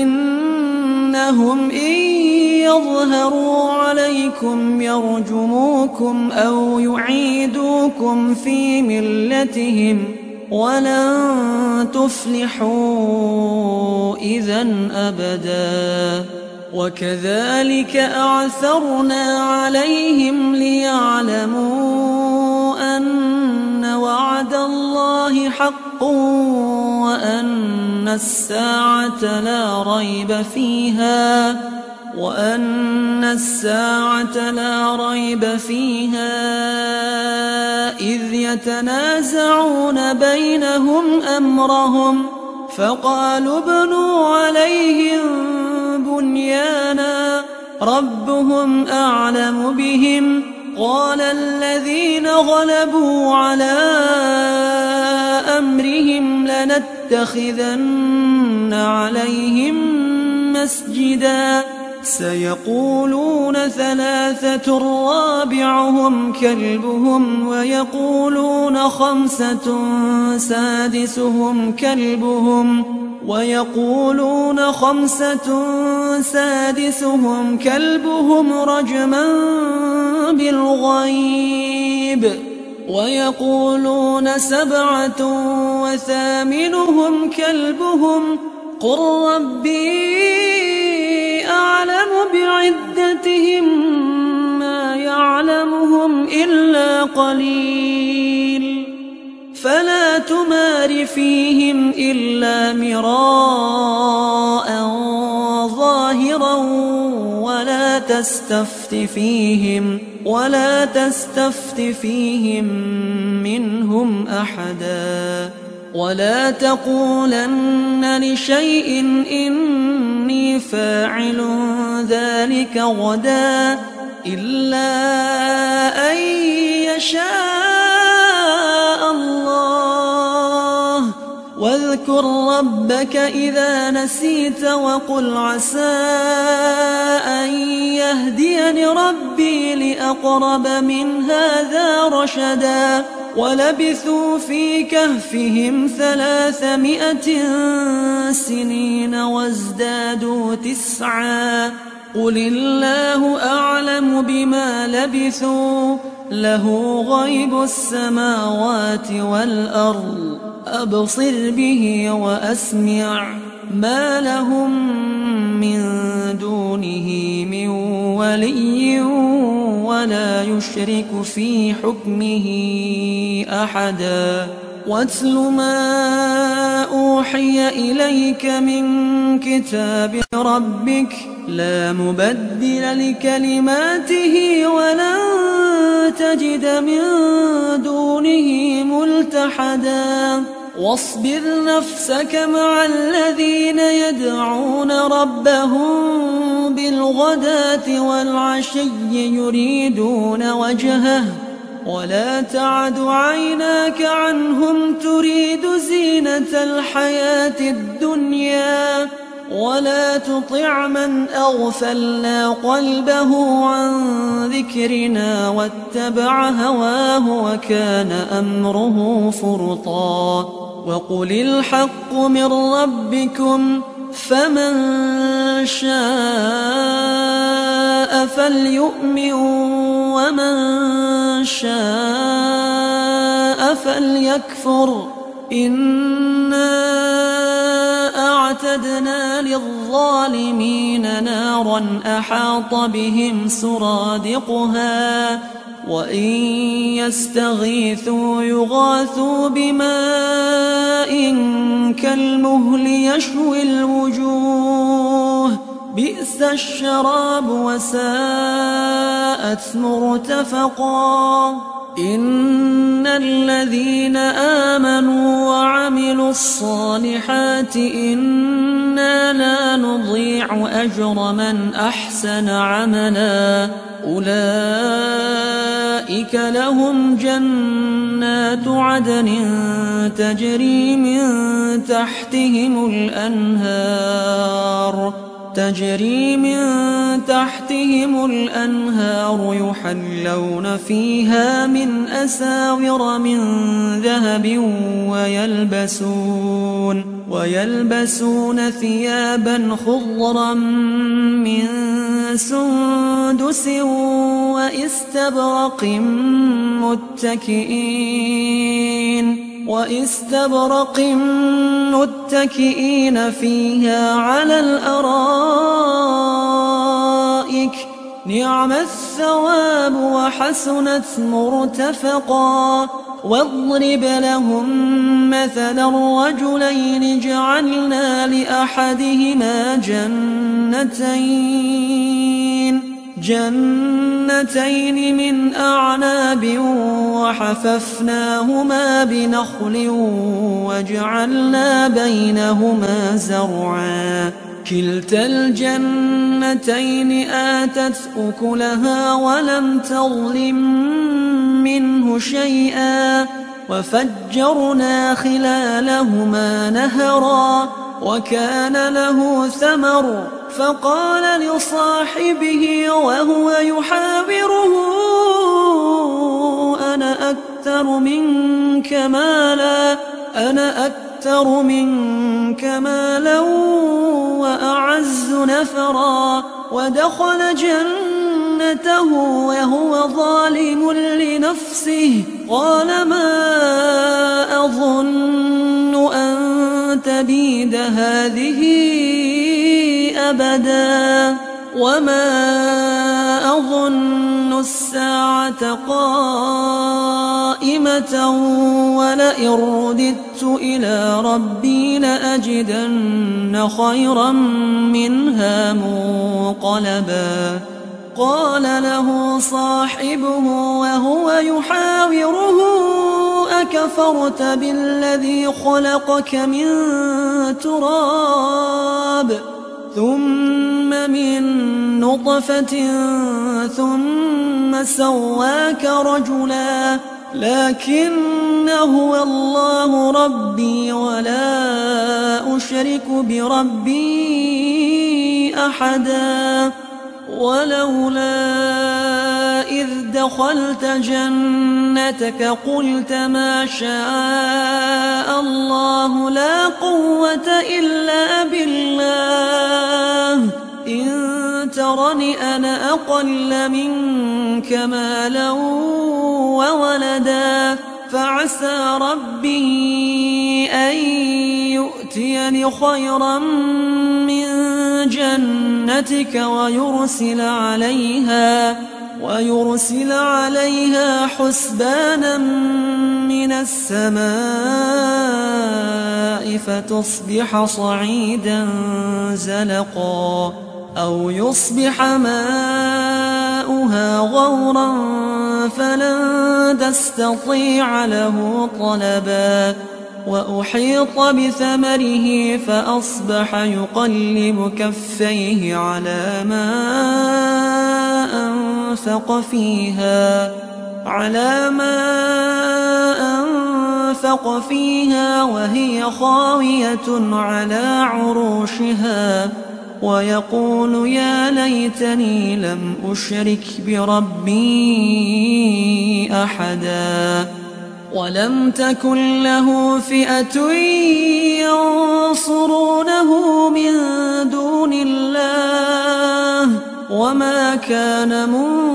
Speaker 2: إنهم إن يظهروا عليكم يرجموكم أو يعيدوكم في ملتهم ولن تفلحوا إذن أبدا وكذلك أعثرنا عليهم ليعلموا أن وعد الله حق وأن الساعة لا ريب فيها وأن الساعة لا ريب فيها إذ يتنازعون بينهم أمرهم فقالوا ابنوا عليهم بنيانا ربهم أعلم بهم قال الذين غلبوا على أمرهم لنتخذن عليهم مسجدا سيقولون ثلاثة رابعهم كلبهم ويقولون خمسة سادسهم كلبهم ويقولون خمسة سادسهم كلبهم رجما بالغيب ويقولون سبعة وثامنهم كلبهم قل ربي أعلم بعدتهم ما يعلمهم إلا قليل فلا تمار فيهم إلا مراء ظاهرا ولا تستفت فيهم ولا تستفت فيهم منهم أحدا ولا تقولن لشيء إني فاعل ذلك غدا إلا أن يشاء الله واذكر ربك إذا نسيت وقل عسى أن يهديني ربي لأقرب من هذا رشدا ولبثوا في كهفهم ثلاثمائة سنين وازدادوا تسعا قل الله أعلم بما لبثوا له غيب السماوات والأرض أبصر به وأسمع ما لهم من دونه من ولي ولا يشرك في حكمه أحدا واتل ما أوحي إليك من كتاب ربك لا مبدل لكلماته ولن تجد من دونه ملتحدا واصبر نفسك مع الذين يدعون ربهم بالغداة والعشي يريدون وجهه ولا تعد عيناك عنهم تريد زينة الحياة الدنيا ولا تطع من أغفلنا قلبه عن ذكرنا واتبع هواه وكان أمره فرطا وقل الحق من ربكم فمن شاء فليؤمن ومن شاء فليكفر إنا أعتدنا للظالمين نارا أحاط بهم سرادقها وإن يستغيثوا يغاثوا بماء كالمهل يشوي الوجوه بئس الشراب وساءت مرتفقا إن الذين آمنوا وعملوا الصالحات إنا لا نضيع أجر من أحسن عملا أولئك لهم جنات عدن تجري من تحتهم الأنهار تجري من تحتهم الأنهار يحلون فيها من أساور من ذهب ويلبسون ويلبسون ثيابا خضرا من سندس وإستبرق متكئين وإستبرق متكئين فيها على الأرائك نعم الثواب وحسنت مرتفقا واضرب لهم مثلا الرجلين جعلنا لأحدهما جنتين جنتين من أعناب وحففناهما بنخل وجعلنا بينهما زرعا كلتا الجنتين آتت أكلها ولم تظلم منه شيئا وفجرنا خلالهما نهرا وكان له ثمر فقال لصاحبه وهو يحاوره أنا أكثر منك مالا أنا أكثر منك مالا وأعز نفرا ودخل جنته وهو ظالم لنفسه قال ما أظن أن تبيد هذه أبدا وما أظن الساعة قائمة ولئن رددت إلى ربي لأجدن خيرا منها منقلبا قال له صاحبه وهو يحاوره أكفرت بالذي خلقك من تراب ثم من نطفة ثم سواك رجلا لكن هو الله ربي ولا أشرك بربي أحدا ولولا إذ دخلت جنتك قلت ما شاء الله لا قوة إلا بالله إن ترني أنا أقل منك مالا وولدا فعسى ربي أن يؤتيني خيرا من جنتك ويرسل عليها ويرسل عليها حسبانا من السماء فتصبح صعيدا زلقا أو يصبح ماؤها غورا فلن تستطيع له طلبا وأحيط بثمره فأصبح يقلب كفيه على ما أنفق فيها على ما أنفق فيها وهي خاوية على عروشها ويقول يا ليتني لم أشرك بربي أحدا ولم تكن له فئة ينصرونه من دون الله وما كان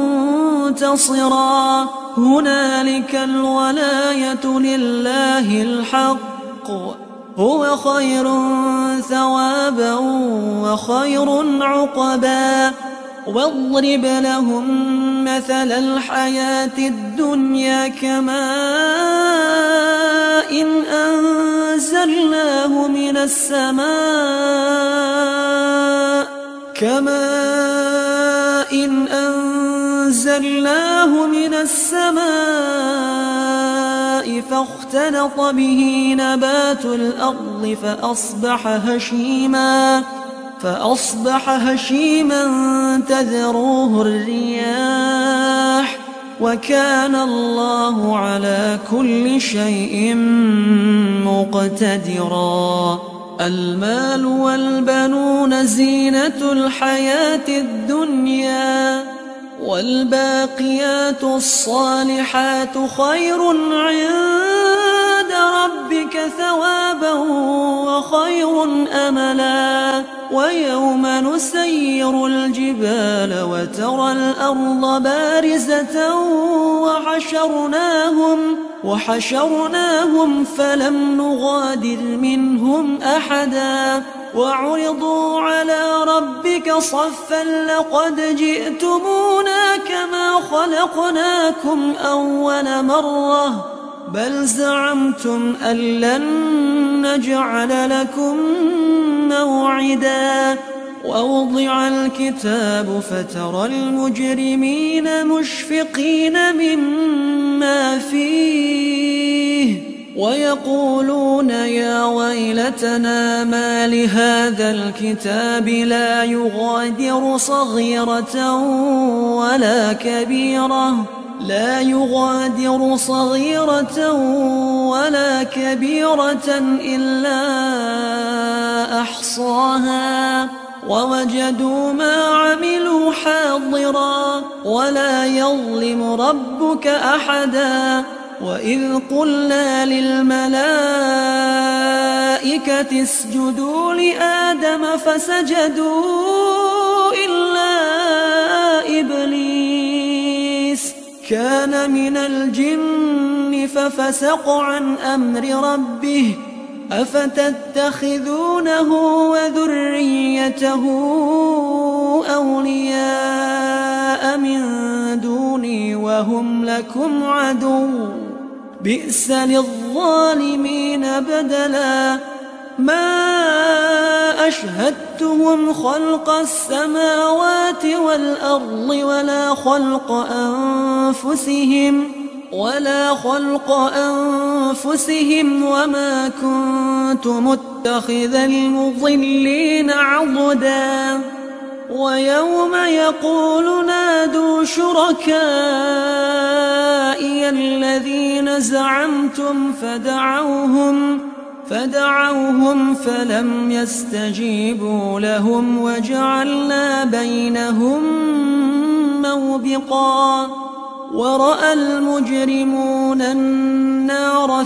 Speaker 2: منتصرا هنالك الولاية لله الحق هو خير ثوابا وخير عقبا واضرب لهم مثل الحياة الدنيا كماء إن أنزلناه من السماء كماء إن أنزلناه من السماء فاختلط به نبات الأرض فأصبح هشيما فأصبح هشيما تذروه الرياح وكان الله على كل شيء مقتدرا المال والبنون زينة الحياة الدنيا والباقيات الصالحات خير عند ربك ثوابا وخير أملا ويوم نسير الجبال وترى الأرض بارزة وحشرناهم وحشرناهم فلم نغادر منهم أحدا وعرضوا على ربك صفا لقد جئتمونا كما خلقناكم أول مرة بل زعمتم أن لن نجعل لكم موعدا ووضع الكتاب فترى المجرمين مشفقين مما فيه ويقولون يا ويلتنا ما لهذا الكتاب لا يغادر صغيرة ولا كبيرة لا يغادر صغيرة ولا كبيرة إلا أحصاها ووجدوا ما عملوا حاضرا ولا يظلم ربك أحدا وإذ قلنا للملائكة اسجدوا لآدم فسجدوا إلا إبليس كان من الجن ففسق عن أمر ربه أفتتخذونه وذريته أولياء من دوني وهم لكم عدو بئس للظالمين بدلا ما أشهدتهم خلق السماوات والأرض ولا خلق أنفسهم ولا خلق أنفسهم وما كنت متخذ المضلين عضدا ويوم يقول نادوا شركائي الذين زعمتم فدعوهم فدعوهم فلم يستجيبوا لهم وجعلنا بينهم موبقا ورأى المجرمون النار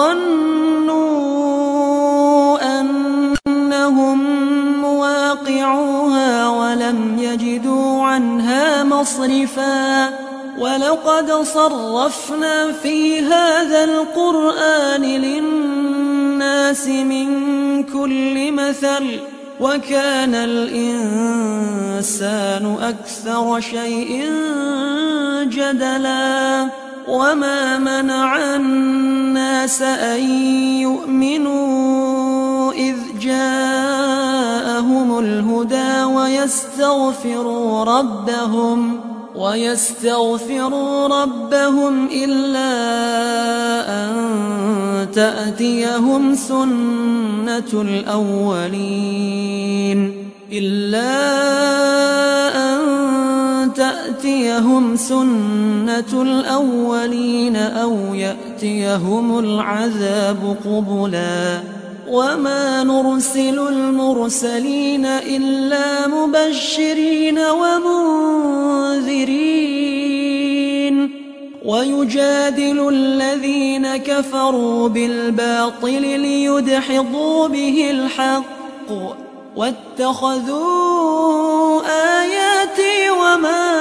Speaker 2: فظنوا أنهم مواقعوها ولم يجدوا عنها مصرفا ولقد صرفنا في هذا القرآن للناس من كل مثل وكان الإنسان أكثر شيء جدلا وما منع الناس أن يؤمنوا إذ جاءهم الهدى ويستغفروا ربهم ويستغفروا ربهم إلا أن تأتيهم سنة الأولين إلا أن تأتيهم سنة الأولين أو يأتيهم العذاب قبلا وما نرسل المرسلين إلا مبشرين ومنذرين ويجادل الذين كفروا بالباطل ليدحضوا به الحق واتخذوا آياتي وما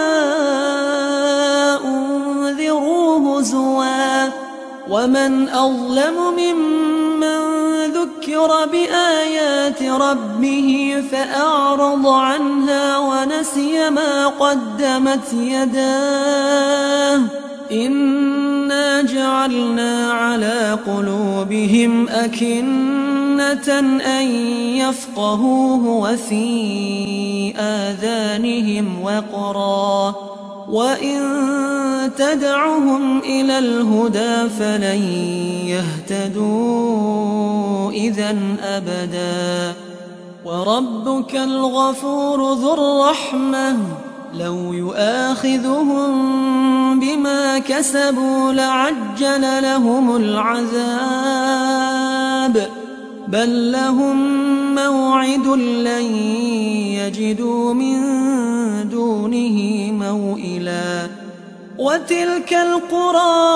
Speaker 2: أنذروا هزوا ومن أظلم ممن ذكر بآيات ربه فأعرض عنها ونسي ما قدمت يداه إنا جعلنا على قلوبهم أكنة أن يفقهوه وفي آذانهم وقرا وإن تدعهم إلى الهدى فلن يهتدوا إذا أبدا وربك الغفور ذو الرحمة لو يؤاخذهم بما كسبوا لعجل لهم العذاب بل لهم موعد لن يجدوا من دونه موئلا وتلك القرى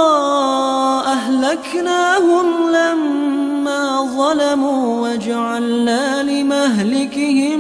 Speaker 2: أهلكناهم لما ظلموا وجعلنا لمهلكهم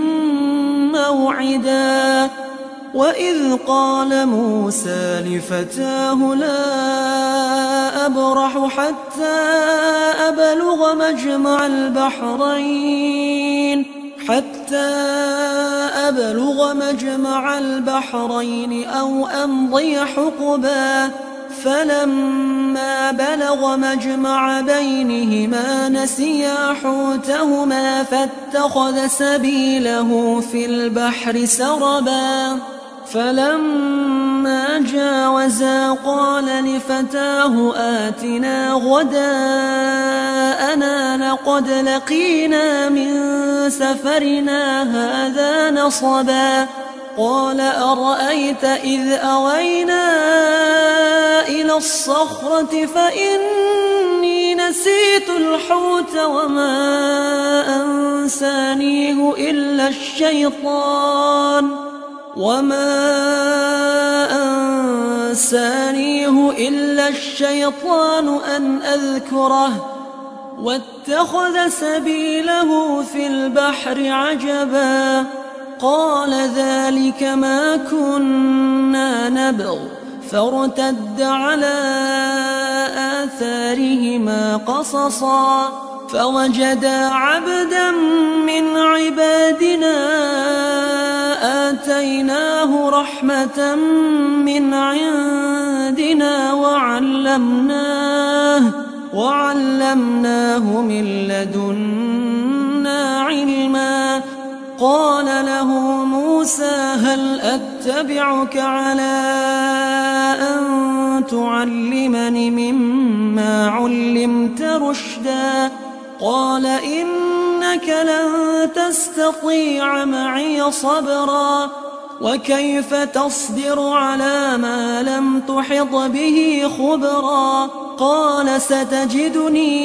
Speaker 2: موعدا وإذ قال موسى لفتاه لا أبرح حتى أبلغ مجمع البحرين حتى أبلغ مجمع البحرين أو أمضي حقبا فلما بلغ مجمع بينهما نسيا حوتهما فاتخذ سبيله في البحر سربا فلما جاوزا قال لفتاه آتنا غداءنا لقد لقينا من سفرنا هذا نصبا قال أرأيت إذ أوينا إلى الصخرة فإني نسيت الحوت وما أنسانيه إلا الشيطان وما أنسانيه إلا الشيطان أن أذكره واتخذ سبيله في البحر عجبا قال ذلك ما كنا نبغ فارتد على آثارهما قصصا فوجدا عبدا من عبادنا آتيناه رحمة من عندنا وعلمناه وعلمناه من لدنا علما قال له موسى هل أتبعك على أن تعلمني مما علمت رشدا قال إنك لن تستطيع معي صبرا وكيف تصبر على ما لم تحط به خبرا قال ستجدني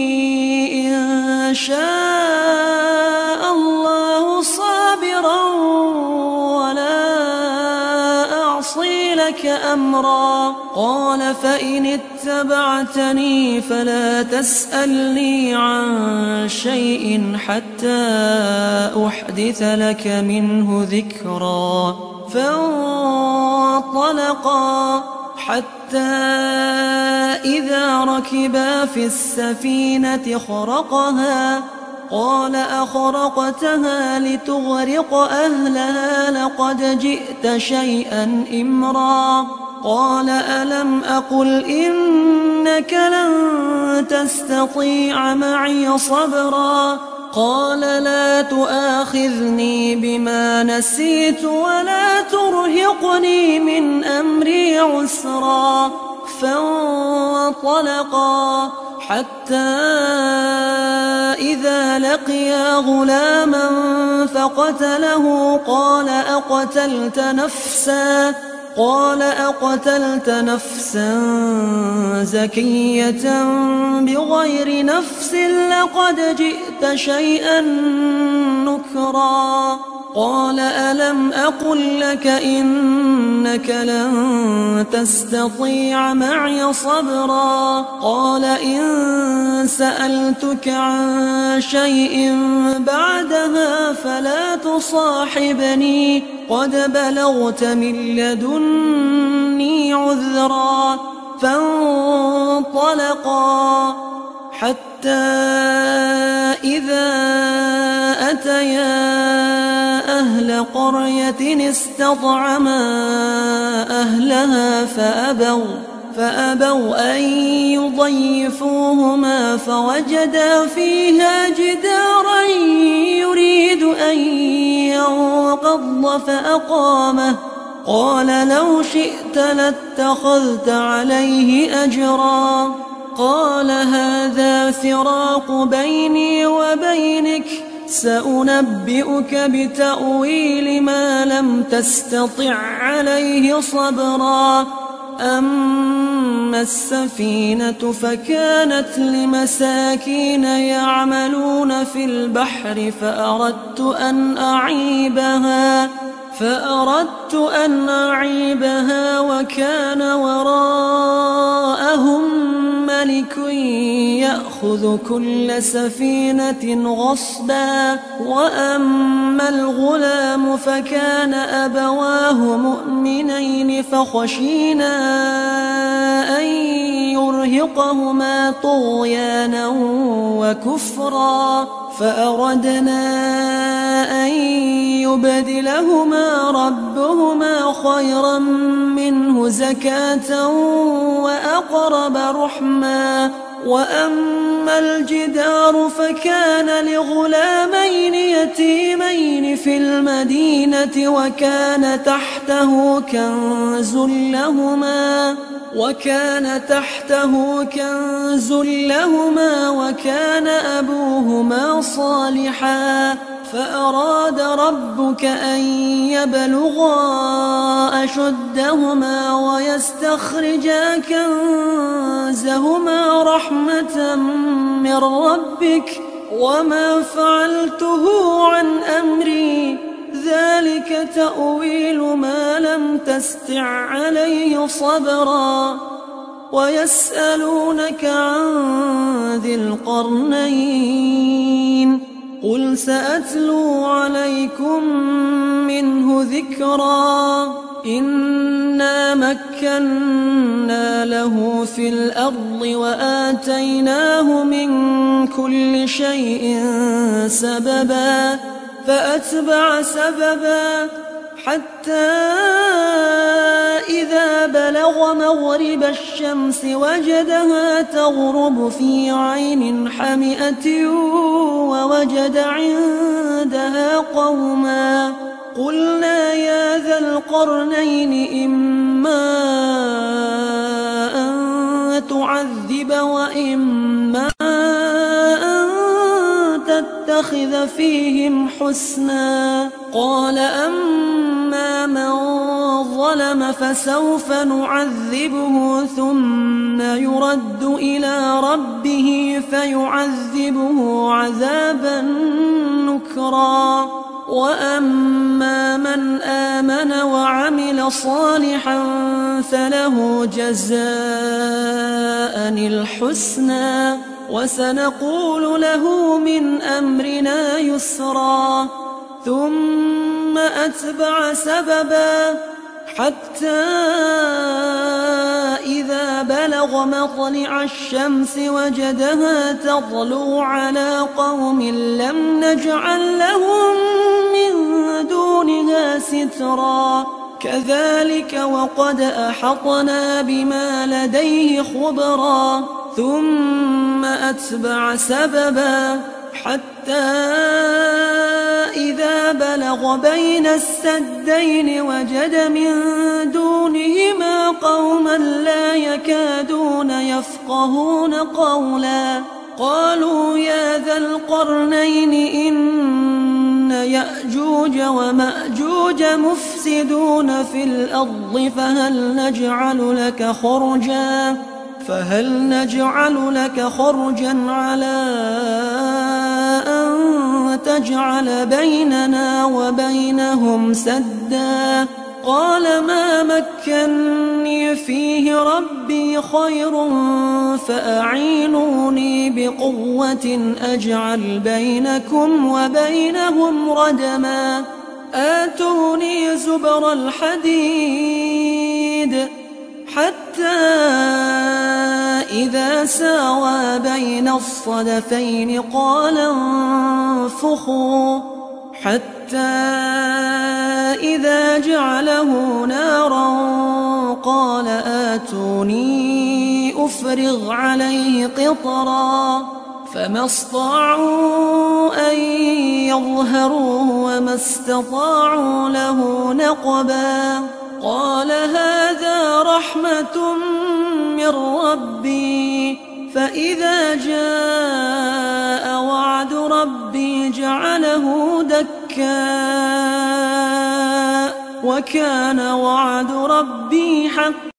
Speaker 2: إن شاء الله صابرا ولا أعصي لك أمرا قال فإن اتبعتني فلا تسألني عن شيء حتى أحدث لك منه ذكرا فانطلقا حتى إذا ركبا في السفينة خرقها قال أخرقتها لتغرق أهلها لقد جئت شيئا إمرا قال ألم أقل إنك لن تستطيع معي صبرا قال لا تؤاخذني بما نسيت ولا ترهقني من أمري عسرا فانطلقا حتى إذا لقيا غلاما فقتله قال أقتلت نفسا قال أقتلت نفسا زكية بغير نفس لقد جئت شيئا نكرا قال ألم أقل لك إنك لن تستطيع معي صبرا قال إن سألتك عن شيء بعدها فلا تصاحبني قد بلغت من لدني عذرا فانطلقا حتى إذا أتيا أهل قرية استطعما أهلها فأبوا فأبوا أن يضيفوهما فوجدا فيها جدارا يريد أن ينقض فأقامه قال لو شئت لاتخذت عليه أجرا قال هذا فراق بيني وبينك سأنبئك بتأويل ما لم تستطع عليه صبرا أما السفينة فكانت لمساكين يعملون في البحر فأردت أن أعيبها فأردت أن أعيبها وكان وراءهم ملك يأخذ كل سفينة غصبا وأما الغلام فكان أبواه مؤمنين فخشينا أن يرهقهما طغيانا وكفرا فأردنا أن يبدلهما ربهما خيرا منه زكاة وأقرب رحما وأما الجدار فكان لغلامين يتيمين في المدينة وكان تحته كنز لهما وكان تحته كنز لهما وكان أبوهما صالحا فأراد ربك أن يبلغا أشدهما ويستخرجا كنزهما رحمة من ربك وما فعلته عن أمري ذلك تأويل ما لم تستع عليه صبرا ويسألونك عن ذي القرنين قل سأتلو عليكم منه ذكرا إنا مكنا له في الأرض وآتيناه من كل شيء سببا فأتبع سببا حتى إذا بلغ مغرب الشمس وجدها تغرب في عين حمئة ووجد عندها قوما قلنا يا ذا القرنين إما أن تعذب وإما أن تتخذ فيهم حسنا قال أما من ظلم فسوف نعذبه ثم يرد إلى ربه فيعذبه عذابا نكرا وأما من آمن وعمل صالحا فله جزاء الحسنى وسنقول له من أمرنا يسرا ثم أتبع سببا حتى إذا بلغ مطلع الشمس وجدها تطلع على قوم لم نجعل لهم من دونها سترا كذلك وقد أحطنا بما لديه خبرا ثم أتبع سببا حتى إذا بلغ بين السدين وجد من دونهما قوما لا يكادون يفقهون قولا قالوا يا ذا القرنين إن يأجوج ومأجوج مفسدون في الأرض فهل نجعل لك خرجا فهل نجعل لك خرجا على أن تجعل بيننا وبينهم سدا قال ما مكني فيه ربي خير فأعينوني بقوة أجعل بينكم وبينهم ردما آتوني زبر الحديد حتى إذا ساوى بين الصدفين قال انفخوا حتى إذا جعله نارا قال آتوني أفرغ عليه قطرا فما استطاعوا أن يظهروه وما استطاعوا له نقبا قال هذا رحمة من ربي فإذا جاء وعد ربي جعله دكا وكان وعد ربي حقا